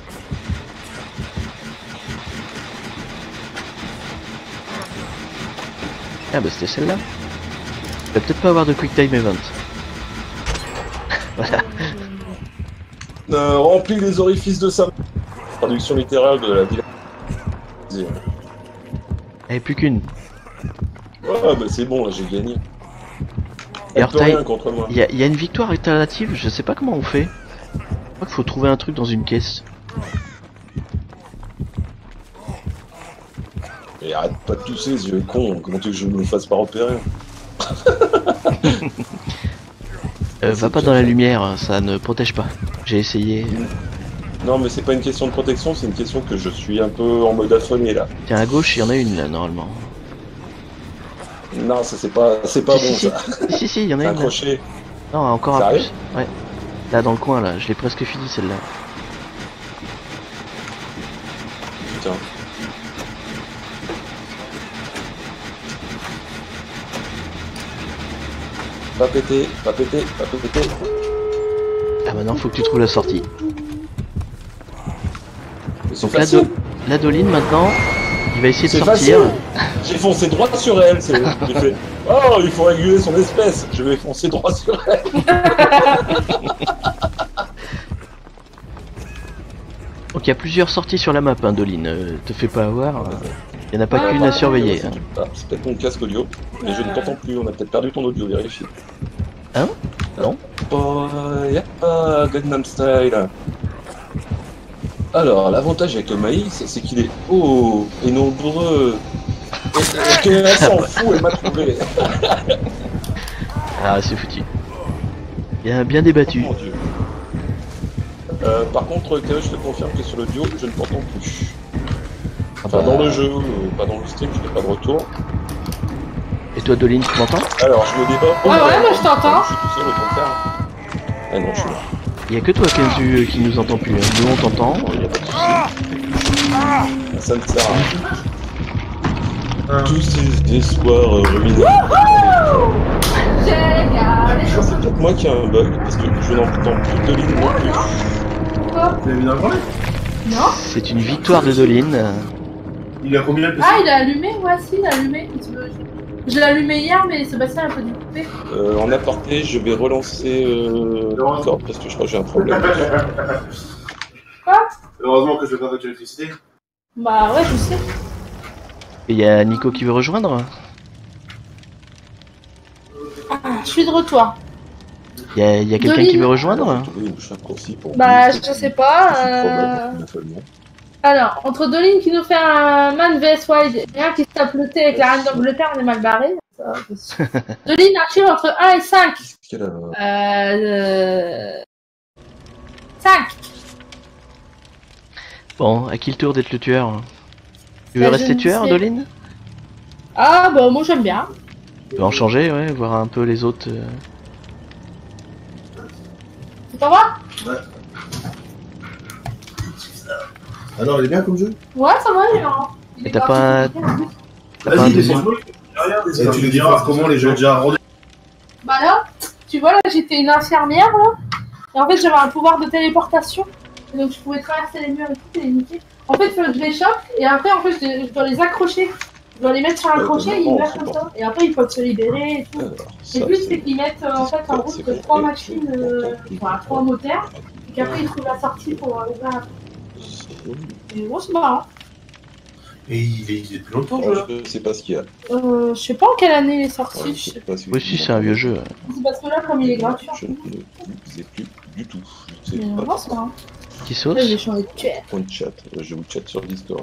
Ah bah c'était celle-là. Tu vas peut-être pas avoir de quick time event. Voilà. Euh, remplis les orifices de sa... Traduction littérale de la ville. Elle est plus qu'une. Ouais, bah c'est bon, là j'ai gagné. Et Elle alors, peut t'as- rien contre moi. Il y, a- y a une victoire alternative, je sais pas comment on fait. Je crois qu'il faut trouver un truc dans une caisse. Et arrête pas de tousser, ce vieux con, comment tu veux que je me fasse pas repérer? Euh, va pas dans la lumière, ça ne protège pas. J'ai essayé. Non, mais c'est pas une question de protection, c'est une question que je suis un peu en mode affolé là. Tiens, à gauche, il y en a une là, normalement. Non, ça c'est pas, c'est pas si, bon si, ça. si, si, si, il y en a C'est un une là. crochet. Non, encore un Sérieux plus. Ouais. Là, dans le coin, là, je l'ai presque fini celle-là. Putain. Pas péter, pas péter, pas péter. Ah, maintenant, faut que tu trouves la sortie. Mais c'est Donc, la, facile. do la Doline, maintenant, il va essayer de C'est sortir. facile. J'ai foncé droit sur elle. c'est- J'ai fait. Oh, il faut réguler son espèce. Je vais foncer droit sur elle. Donc, il y a plusieurs sorties sur la map, hein, Doline. Euh, te fais pas avoir. euh, Il y en a pas Ah, qu'une bah, à surveiller. C'est hein. ah, c'est peut-être mon casque audio, mais je ne t'entends plus. On a peut-être perdu ton audio. Vérifie. Hein? Non. Oh, y'a pas Gangnam Style. Alors, l'avantage avec le maïs, c'est qu'il est haut et nombreux. Et, et qu'elle s'en fout, elle m'a trouvé. Ah, c'est foutu. Bien, bien débattu. Mon Dieu. Euh, par contre, K E, je te confirme que sur l'audio, je ne t'entends plus. Enfin, bah. dans le jeu, euh, pas dans le stream, je n'ai pas de retour. Et toi, Doline, tu m'entends? Alors, je me débat. Ouais, ouais, moi, je t'entends. Je suis tout seul, autant le faire. Ah non, je suis là. Il y a que toi, Kenzu, euh, qui nous entend plus. hein. Nous, on t'entend. Y a pas de souci. Ça ne sert à rien. Tous ces espoirs euh, ruinés. J'ai gardé. C'est peut-être moi qui ai un bug, parce que je n'entends plus de ligne non Ah plus. non. Pourquoi? Tu l'as mis dans le relais? Non. C'est une victoire de Doline. Il a combien de Ah, il a allumé, ouais, si, il a allumé. Je l'ai allumé hier, mais Sébastien a pas dû couper. Euh, en aparté, je vais relancer euh, Discord, parce que je crois que j'ai un problème. Quoi? Heureusement que je vais pas faire l'électricité. Bah ouais, je sais. Et y a Nico qui veut rejoindre. Ah, je suis de retour. Y a, y a quelqu'un Doline. qui veut rejoindre. Trouver une chaque raccourci pour Bah, dire je sais que pas. c'est Euh... problème, éventuellement. Alors, entre Doline qui nous fait un man V S Wide et un qui se tape le thé avec la reine d'Angleterre, on est mal barré. Ça, Doline archive entre un et cinq. Quelle, euh, Euh... cinq. Bon, à qui le tour d'être le tueur? Tu veux Bah, je rester ne tueur, sais. Doline? Ah, bah moi j'aime bien. Tu veux en changer, ouais, voir un peu les autres. euh. C'est pas moi? Alors, il est bien comme jeu? Ouais, ça va, il est marrant. Il Et est t'as gratuit. pas- T'as pas un Vas-y, deuxième? Et tu les différences comment les jeux déjà rendus? Bah là, tu vois, là j'étais une infirmière là. Et en fait j'avais un pouvoir de téléportation. Et donc je pouvais traverser les murs et tout et les niquer. En fait, il faut que je les chope et après en fait je, je dois les accrocher. Je dois les mettre sur un Ouais, crochet et ils non, meurent c'est comme bon. ça. Et après ils peuvent se libérer et tout. alors, Et ça, le but c'est- c'est qu'ils mettent euh, en fait en route c'est que bon. trois Et machines, tu euh, entends plus. enfin trois moteurs. Et qu'après ils trouvent la sortie pour euh, ouvrir la porte. Et bon, c'est marrant. Et il est, il est depuis longtemps, Alors, jeu là. je sais pas ce qu'il y a. Euh, je sais pas en quelle année il est sorti. Ouais, je je sais sais pas si vous- Oui, si, c'est un vieux jeu. C'est parce que là, comme il est gratuit, Je ne vous ai plus du tout. Je mais sais non, pas c'est marrant. Qui Là, j'ai sauce? changé de tueur. point de chat. Je vous chatte sur Discord.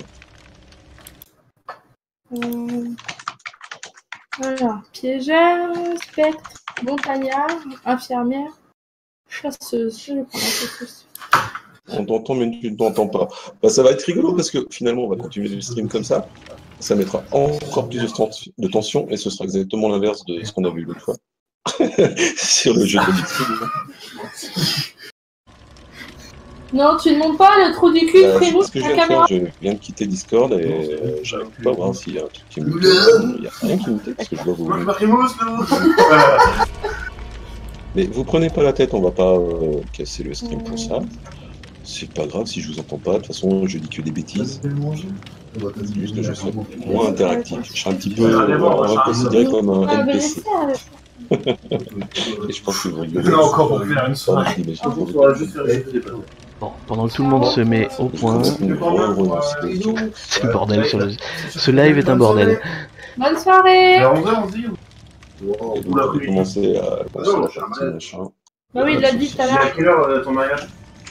Euh... Alors, piégeur, spectre, montagnard, infirmière, chasseuse. Je vais prendre la chasseuse. On t'entend mais tu ne t'entends pas. Bah, ça va être rigolo parce que finalement on va continuer le stream comme ça. Ça mettra encore plus de, tens- de tension et ce sera exactement l'inverse de ce qu'on a vu l'autre fois sur le jeu de Discord. Non, tu ne montes pas le trou du cul, Euh, frérot, ce que je la viens de caméra. faire, je viens de quitter Discord et euh, j'arrive pas à voir s'il y a un truc qui me mute. Il n'y a rien qui me mute parce que je dois vous. Moi, je m'arrive là. Mais vous prenez pas la tête, on va pas euh, casser le stream pour ça. C'est pas grave si je vous entends pas, de toute façon je dis que des bêtises. C'est juste que je sois moins interactif. Je suis un petit peu, on va considérer comme un Ah, N bah, P C. laissez, avec- Et je pense que vous rigolez. Non, encore pour faire une Pardon, soirée. j'imagine On pour pourra vous. juste faire les des panneaux. Bon, pendant que tout le monde se met au point, Je continue à relancer. c'est le bordel sur le. Ce live est un bordel. Bonne soirée. Alors, on va, on se dit. Et donc, je vais commencer à lancer la partie machin. Bah oui, il l'a dit tout à À l'heure. quelle heure euh, ton mariage?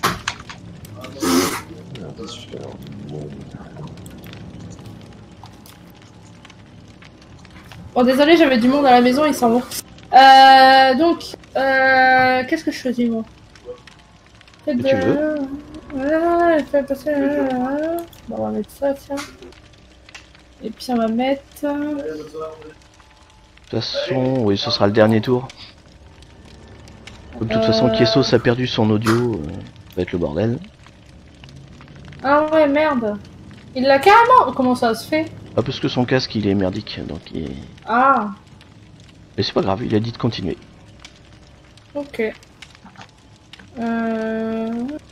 Bon. Bon, désolé, j'avais du monde à la maison, ils s'en vont. Euh, donc, euh, qu'est-ce que je faisais, moi? Faites Que tu veux. Voilà, faites passer. Bon, on va mettre ça, tiens. Et puis on va mettre. De toute façon, oui, ce sera le dernier tour. Comme de toute façon, Euh. Kiesos a perdu son audio, euh, ça va être le bordel. Ah ouais, merde. Il l'a carrément. Comment ça se fait? Ah, parce que son casque il est merdique, donc il... Ah, Mais c'est pas grave, il a dit de continuer. ok. Euh...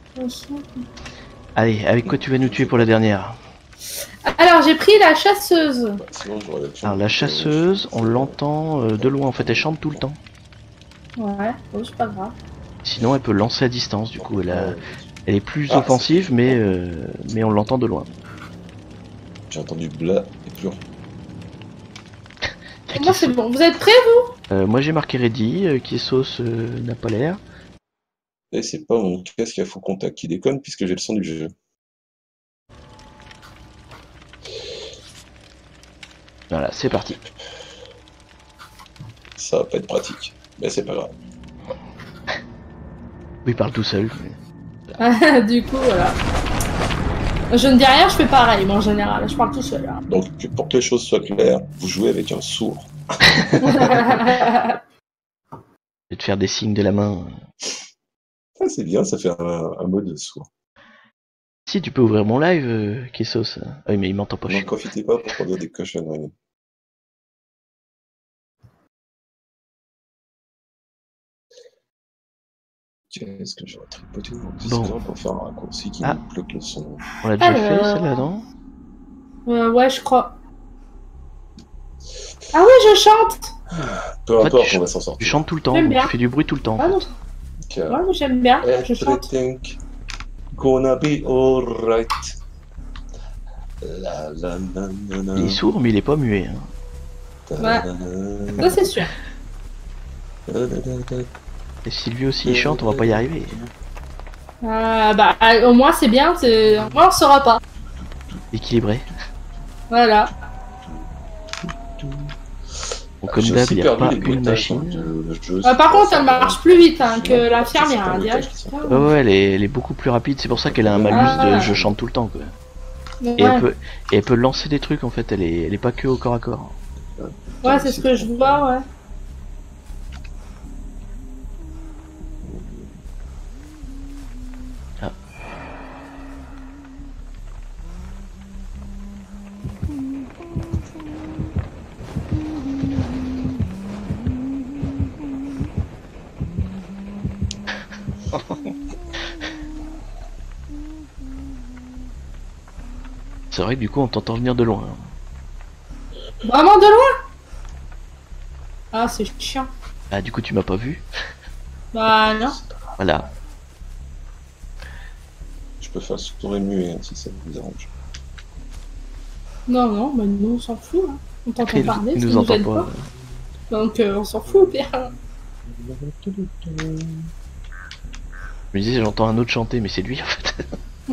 Allez, avec quoi tu vas nous tuer pour la dernière? Alors, j'ai pris la chasseuse. Sinon, j'aurais la chance Alors la de- chasseuse, on l'entend euh, de loin, en fait elle chante tout le temps. Ouais, oh, c'est pas grave. Sinon elle peut lancer à distance, du coup elle, a- Ouais. elle est plus Ah, offensive, mais, euh, mais on l'entend de loin. J'ai entendu bla et plus rien. Y a Moi, Kiesos- c'est bon. Vous êtes prêts, vous? Euh, moi j'ai marqué ready, euh, Kiesos euh, n'a pas l'air. Et c'est pas mon casque à faux contact qui déconne puisque j'ai le son du jeu. Voilà, c'est parti. Ça va pas être pratique. Mais c'est pas grave. Oui, il parle tout seul. Du coup, voilà. Je ne dis rien, je fais pareil, moi, en général. Je parle tout seul. hein. Donc, pour que les choses soient claires, vous jouez avec un sourd. Et de faire des signes de la main. Ah, c'est bien, ça fait un, un mode sourd. Si, tu peux ouvrir mon live, euh, Kiesos. Ah oui, mais il m'entend pas. je N'en suis con. profitez pas pour dire des cochonneries. Qu'est-ce que je vais tripoter mon Bon. Discord pour faire un raccourci qui Ah. me bloque le son. On l'a déjà Alors. fait celle-là, non? Euh, ouais, je crois. Ah oui, je chante. Peu En fait, importe, tu on va ch- s'en Tu sortir. chantes tout le temps, J'aime donc bien. tu fais du bruit tout le temps. Ah non, Car ouais, mais j'aime bien. Je chante. everything gonna be alright. La la la la la. Il est sourd, mais il est pas muet. Hein. Ta- Ouais. la, la, Ça, c'est sûr. la, la, la, la. Et si lui aussi il chante, on va pas y arriver. Euh, bah, euh, au moins, c'est bien. c'est- Au moins, on saura pas. Équilibré. Voilà. Bon, comme J'ai d'hab, aussi il n'y a perdu pas les une bruitages machine. dans le jeu, Euh, c'est par pour contre, ça elle que- marche plus vite hein, que Ouais, l'infirmière. c'est Hein, pas direct. le Putain. Ouais, ouais, elle est, elle est beaucoup plus rapide. C'est pour ça qu'elle a un malus Ah. de je chante tout le temps. Quoi. Ouais, Et, elle peut, et elle peut lancer des trucs en fait. Elle est, elle est pas que au corps à corps. ouais c'est ce que je vois, ouais. Ah. C'est vrai que du coup on t'entend venir de loin. Vraiment de loin. Ah, c'est chiant. Ah du coup tu m'as pas vu. Bah, non. Voilà. Je peux faire sourire muet hein, si ça vous dérange. Non, non, bah, nous, on s'en fout. Hein. On t'entend Il, parler. il ça nous nous entend aide pas. Donc, euh, on s'en fout, au pire. Je me disais j'entends un autre chanter mais c'est lui en fait.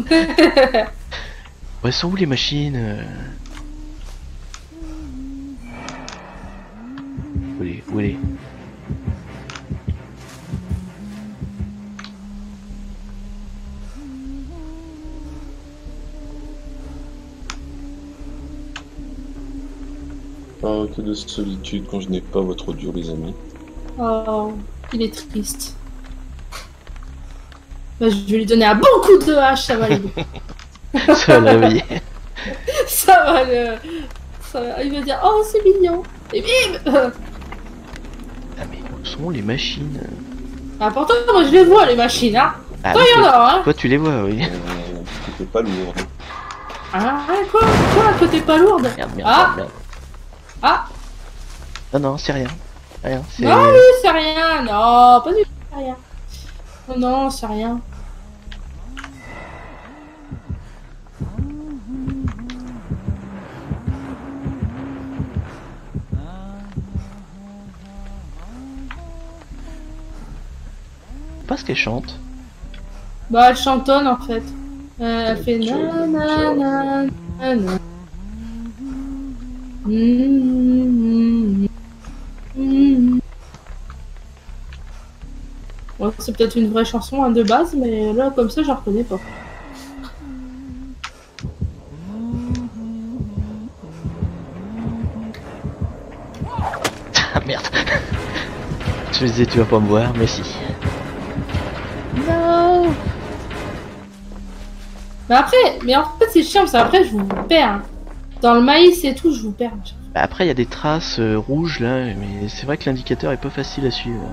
Ouais, elles sont où les machines euh Où elle est Où elle est Ah, que de solitude quand je n'ai pas votre audio, les amis. Oh, il est triste. Bah, je vais lui donner un bon coup de hache, ça va l'aider. Ça va le réveiller. Ça va le... Ça va... Il va dire, oh, c'est mignon. Et bim. Ah mais où sont les machines? Ah, pourtant, moi, je les vois, les machines, hein. Ah, Toi, oui, il y en toi, a, hein. toi, tu les vois, oui. Euh, C'était pas lourd. Ah, quoi Quoi, toi, t'es pas lourde? Merde, merde, Ah. merde, merde. Ah, Non, non, c'est rien. Rien, c'est... non, oui, c'est rien. Non, pas du tout, c'est rien. Non, non, c'est rien. Pas ce qu'elle chante. Bah, elle chantonne, en fait. Euh, elle fait nanana, nanana. Mm, mm, mm. Ouais, c'est peut-être une vraie chanson hein, de base, mais là, comme ça, je la reconnais pas. Ah merde. Je me disais tu vas pas me voir, mais si. Non. Mais après, mais en fait, c'est chiant, parce qu'après, je vous perds. Dans le maïs et tout, je vous perds. Bah, après il y a des traces euh, rouges là, mais c'est vrai que l'indicateur est pas facile à suivre.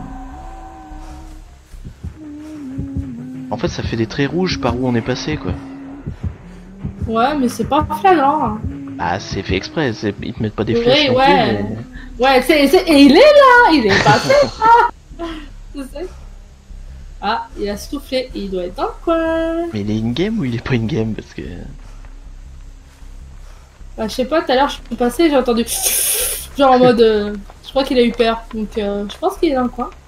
En fait ça fait des traits rouges par où on est passé quoi. Ouais, mais c'est pas flagrant. Hein. Bah c'est fait exprès, c'est- ils te mettent pas des Oui, flèches non ouais. plus, mais... Ouais, c'est, c'est... et il est là, il est passé là. Je sais. Ah, il a soufflé, il doit être dans le coin. mais il est in-game ou il est pas in-game parce que... Bah, je sais pas, tout à l'heure je suis passé, j'ai entendu genre en mode, euh, je crois qu'il a eu peur, donc euh, je pense qu'il est dans le coin.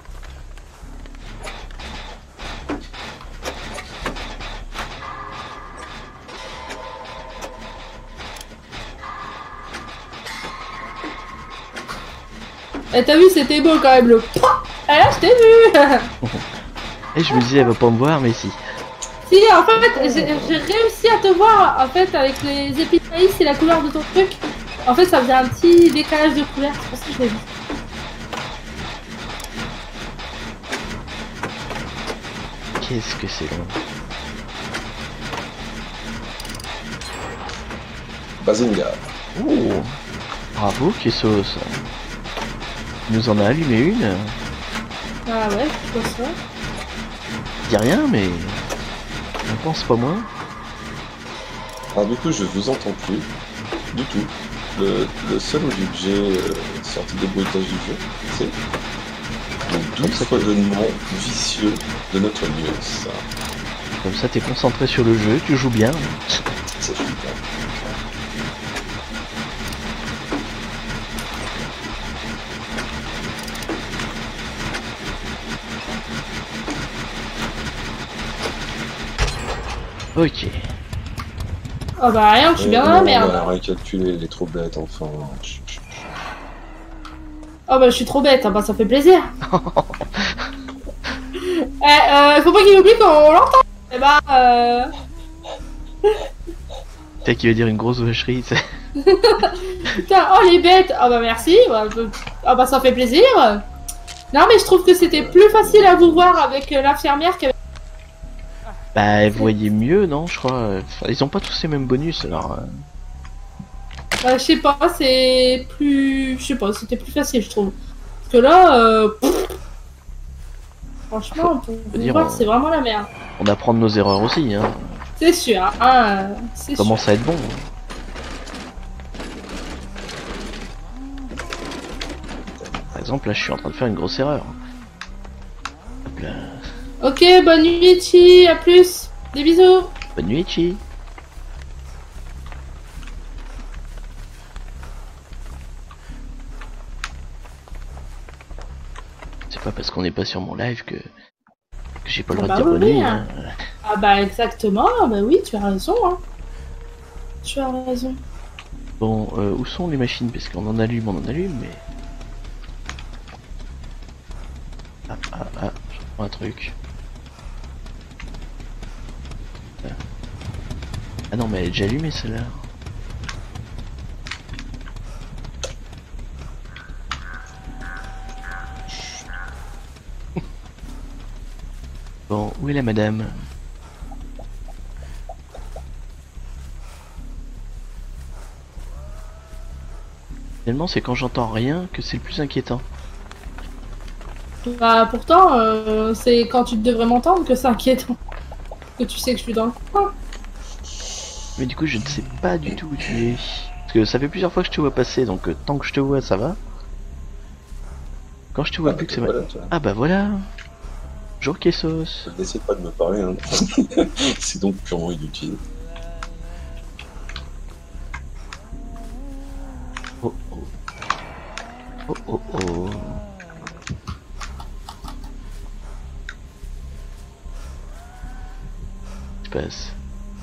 Eh, t'as vu, c'était beau quand même le. Eh là, je t'ai vu. Et je me disais elle va pas me voir, mais si. Si, en fait, j'ai j'ai réussi à te voir, en fait, avec les épis de maïs et la couleur de ton truc. En fait, ça faisait un petit décalage de couleur, c'est pour ça que je l'ai vu. Qu'est-ce que c'est long. Bazinga. Oh, bravo Kessos. Il nous en a allumé une. Ah ouais, je vois ça. dis rien, mais on pense pas moins. Alors du coup, je vous entends plus du tout. Le, le seul audio que j'ai euh, sorti des bruitages du jeu, c'est le doux foisonnement vicieux de notre news. Comme ça, t'es concentré sur le jeu, tu joues bien. C'est super. Ok. Oh bah rien, je suis bien dans la merde. On a récalculé, il est trop bête, enfin. Oh bah je suis trop bête, hein, bah ça fait plaisir. eh, euh, faut pas qu'il oublie qu'on l'entend. Eh bah euh... Peut-être qu'il va dire une grosse vacherie, tu sais. Putain, oh les bêtes. Oh bah merci. Oh bah, bah ça fait plaisir. Non mais je trouve que c'était plus facile à vous voir avec l'infirmière qu'avec... Bah, vous voyez mieux, non, je crois. Enfin, ils ont pas tous les mêmes bonus, alors... Euh... Bah, je sais pas, c'est plus... Je sais pas, c'était plus facile, je trouve. Parce que là, euh... franchement, pour vous dire, voir, on... c'est vraiment la merde. On apprend de nos erreurs aussi, hein. C'est sûr, hein. C'est sûr. Commence à être bon. Par exemple, là, je suis en train de faire une grosse erreur. Hop là. Ok, bonne nuit, Chi, à plus. Des bisous. Bonne nuit, Chi. C'est pas parce qu'on n'est pas sur mon live que, que j'ai pas le Ah droit bah de dire oui, bonne nuit. hein. Hein. Ah bah exactement, bah oui, tu as raison. Hein. Tu as raison. Bon, euh, où sont les machines? Parce qu'on en allume, on en allume, mais... Ah, ah, ah, je reprends un truc. Ah non, mais elle est déjà allumée, celle-là. Bon, où est la madame? Finalement, c'est quand j'entends rien que c'est le plus inquiétant. Bah pourtant, euh, c'est quand tu devrais m'entendre que c'est inquiétant. Que tu sais que je suis dans le coin. Mais du coup, je ne sais pas du tout où tu es. Parce que ça fait plusieurs fois que je te vois passer, donc euh, tant que je te vois, ça va. Quand je te vois Ah, plus que c'est voilà, mal. toi. Ah bah voilà. Jour Quessos. N'essaie pas de me parler, hein. C'est donc purement inutile. Oh oh. Oh oh oh. Qu'est-ce qui se passe?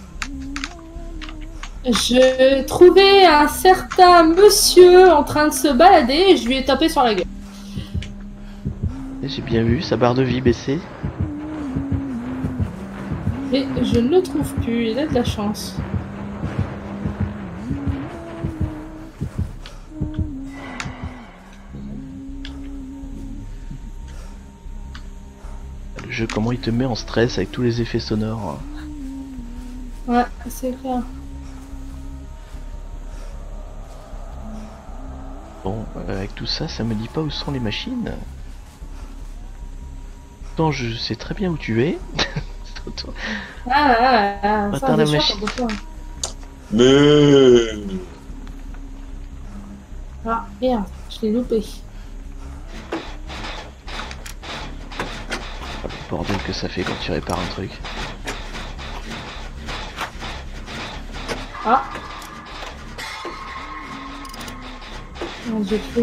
Je trouvais un certain monsieur en train de se balader et je lui ai tapé sur la gueule. J'ai bien vu, sa barre de vie baissée. Mais je ne le trouve plus, il a de la chance. Le jeu, comment il te met en stress avec tous les effets sonores. Ouais, c'est clair. Bon, euh, avec tout ça, ça me dit pas où sont les machines. Pourtant, je sais très bien où tu es. Ah, ah, ah, Attends, ça, la c'est machine. sûr, pour toi. Mais... Ah, merde, je l'ai loupé. Ah, le bordel que ça fait quand tu répares un truc. Ah. Non, j'ai cru.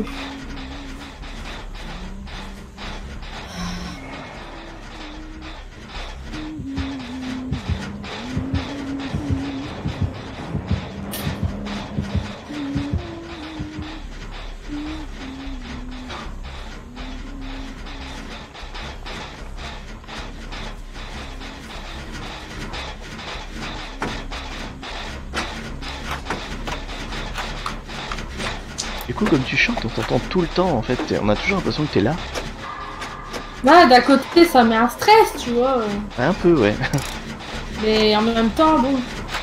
Du coup, comme tu chantes, on t'entend tout le temps en fait. On a toujours l'impression que t'es là. Ouais, d'un côté, ça met un stress, tu vois. Un peu, ouais. Mais en même temps, bon.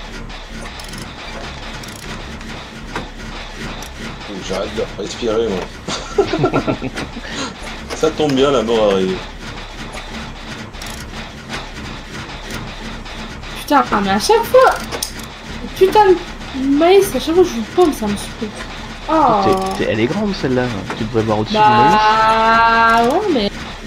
J'arrête de respirer, moi. Ça tombe bien, la mort arrive. putain, mais à chaque fois... Putain de maïs, à chaque fois que je vous paume, ça me saoule. Oh. T'es- t'es- Elle est grande celle-là, tu devrais voir au-dessus du maïs. Bah... ouais, mais...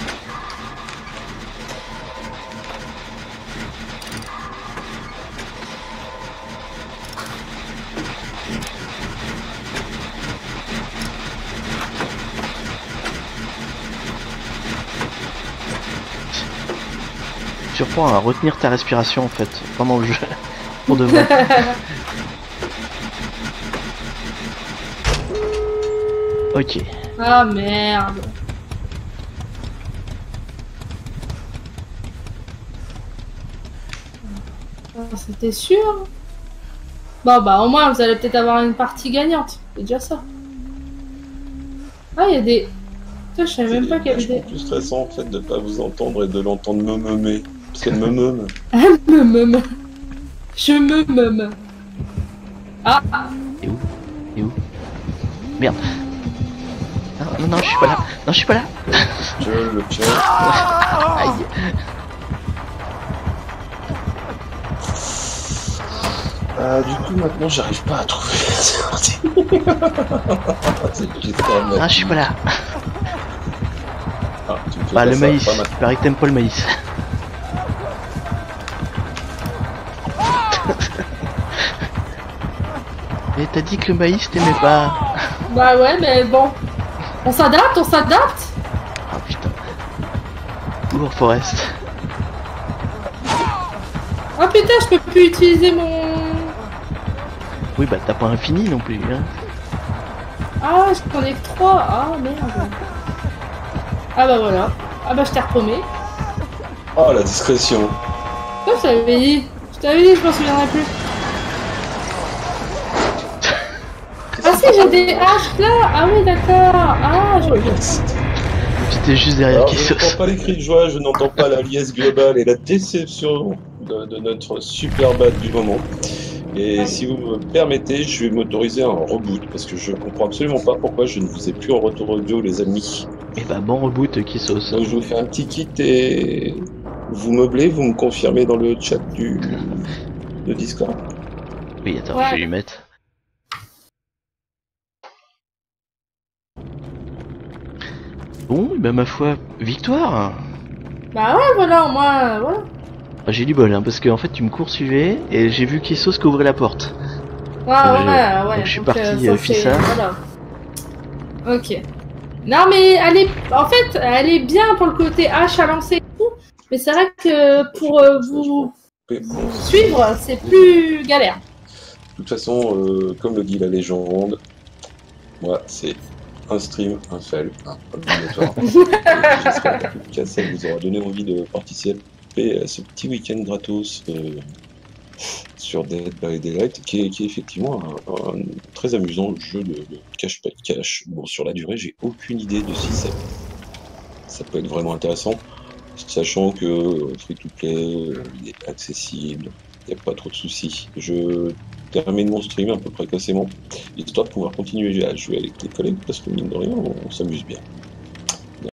Tu reprends à retenir ta respiration en fait, pendant le jeu, pour de vrai. Ok. Ah merde. Ah, c'était sûr. Bon bah au moins vous allez peut-être avoir une partie gagnante. C'est déjà ça. Ah il y a des... Putain, je savais même pas qu'il y avait C'est des... plus stressant en fait de pas vous entendre et de l'entendre me meumer. Parce qu'elle me meume. Ah, me me Je me me Ah. Et où Et où Merde. Non, non, non, je suis pas là. Non, je suis pas là. Je le tiens. Aïe. Euh, du coup, maintenant, j'arrive pas à trouver. C'est parti. C'est triste, quand même. Non, je suis pas là. Ah, tu me fais Bah, pas le ça, maïs. pas Il maintenant. paraît que t'aimes pas le maïs. Mais t'as dit que le maïs t'aimais pas. Bah ouais mais bon. On s'adapte, on s'adapte. Ah putain. Lourd Forest. Ah putain, je peux plus utiliser mon... Oui, bah t'as pas infini non plus. Hein. Ah, je connais que trois. Ah merde. Ah bah voilà. Ah bah je t'ai repaumé. Oh, la discrétion. Ça, je t'avais dit. Je t'avais dit, je m'en souviendrai plus. Ah si, j'ai des haches là. Ah oui, d'accord. Ah, je... Oh, yes. J'étais juste derrière Alors, je Kissos. n'entends pas les cris de joie, je n'entends pas la liesse globale et la déception de, de notre super bat du moment. Et si vous me permettez, je vais m'autoriser un reboot parce que je comprends absolument pas pourquoi je ne vous ai plus en retour audio, les amis. Et bah bon reboot Kissos. Donc je vous fais un petit kit et vous meublez, vous me confirmez dans le chat du de Discord. Oui, attends, Ouais. je vais lui mettre. Bon, bah ma foi, victoire. Bah ouais, voilà, au moins, euh, voilà. Ah, j'ai du bol, hein, parce que en fait tu me poursuivais et j'ai vu Kissos qui ouvrait la porte. Ouais, Donc, ouais, je- ouais. donc je suis parti, ça, euh, c'est- Fissa. Voilà. Ok. Non, mais elle est... En fait, elle est bien pour le côté hache à lancer et tout. Mais c'est vrai que pour euh, vous Mais bon, suivre, c'est plus galère. de toute façon, euh, comme le dit la légende, moi c'est un stream, un fail, un obligatoire. Et j'espère qu'en tout cas ça vous aura donné envie de participer à ce petit week-end gratos euh, sur Dead by Daylight, qui est, qui est effectivement un, un très amusant jeu de, de cache pas de cache. Bon, sur la durée, j'ai aucune idée de si ça, ça peut être vraiment intéressant, sachant que euh, free to play, euh, il est accessible, il n'y a pas trop de soucis. Je termine mon stream à peu près précocement, histoire de pouvoir continuer à jouer avec les collègues, parce que mine de rien, on, on s'amuse bien.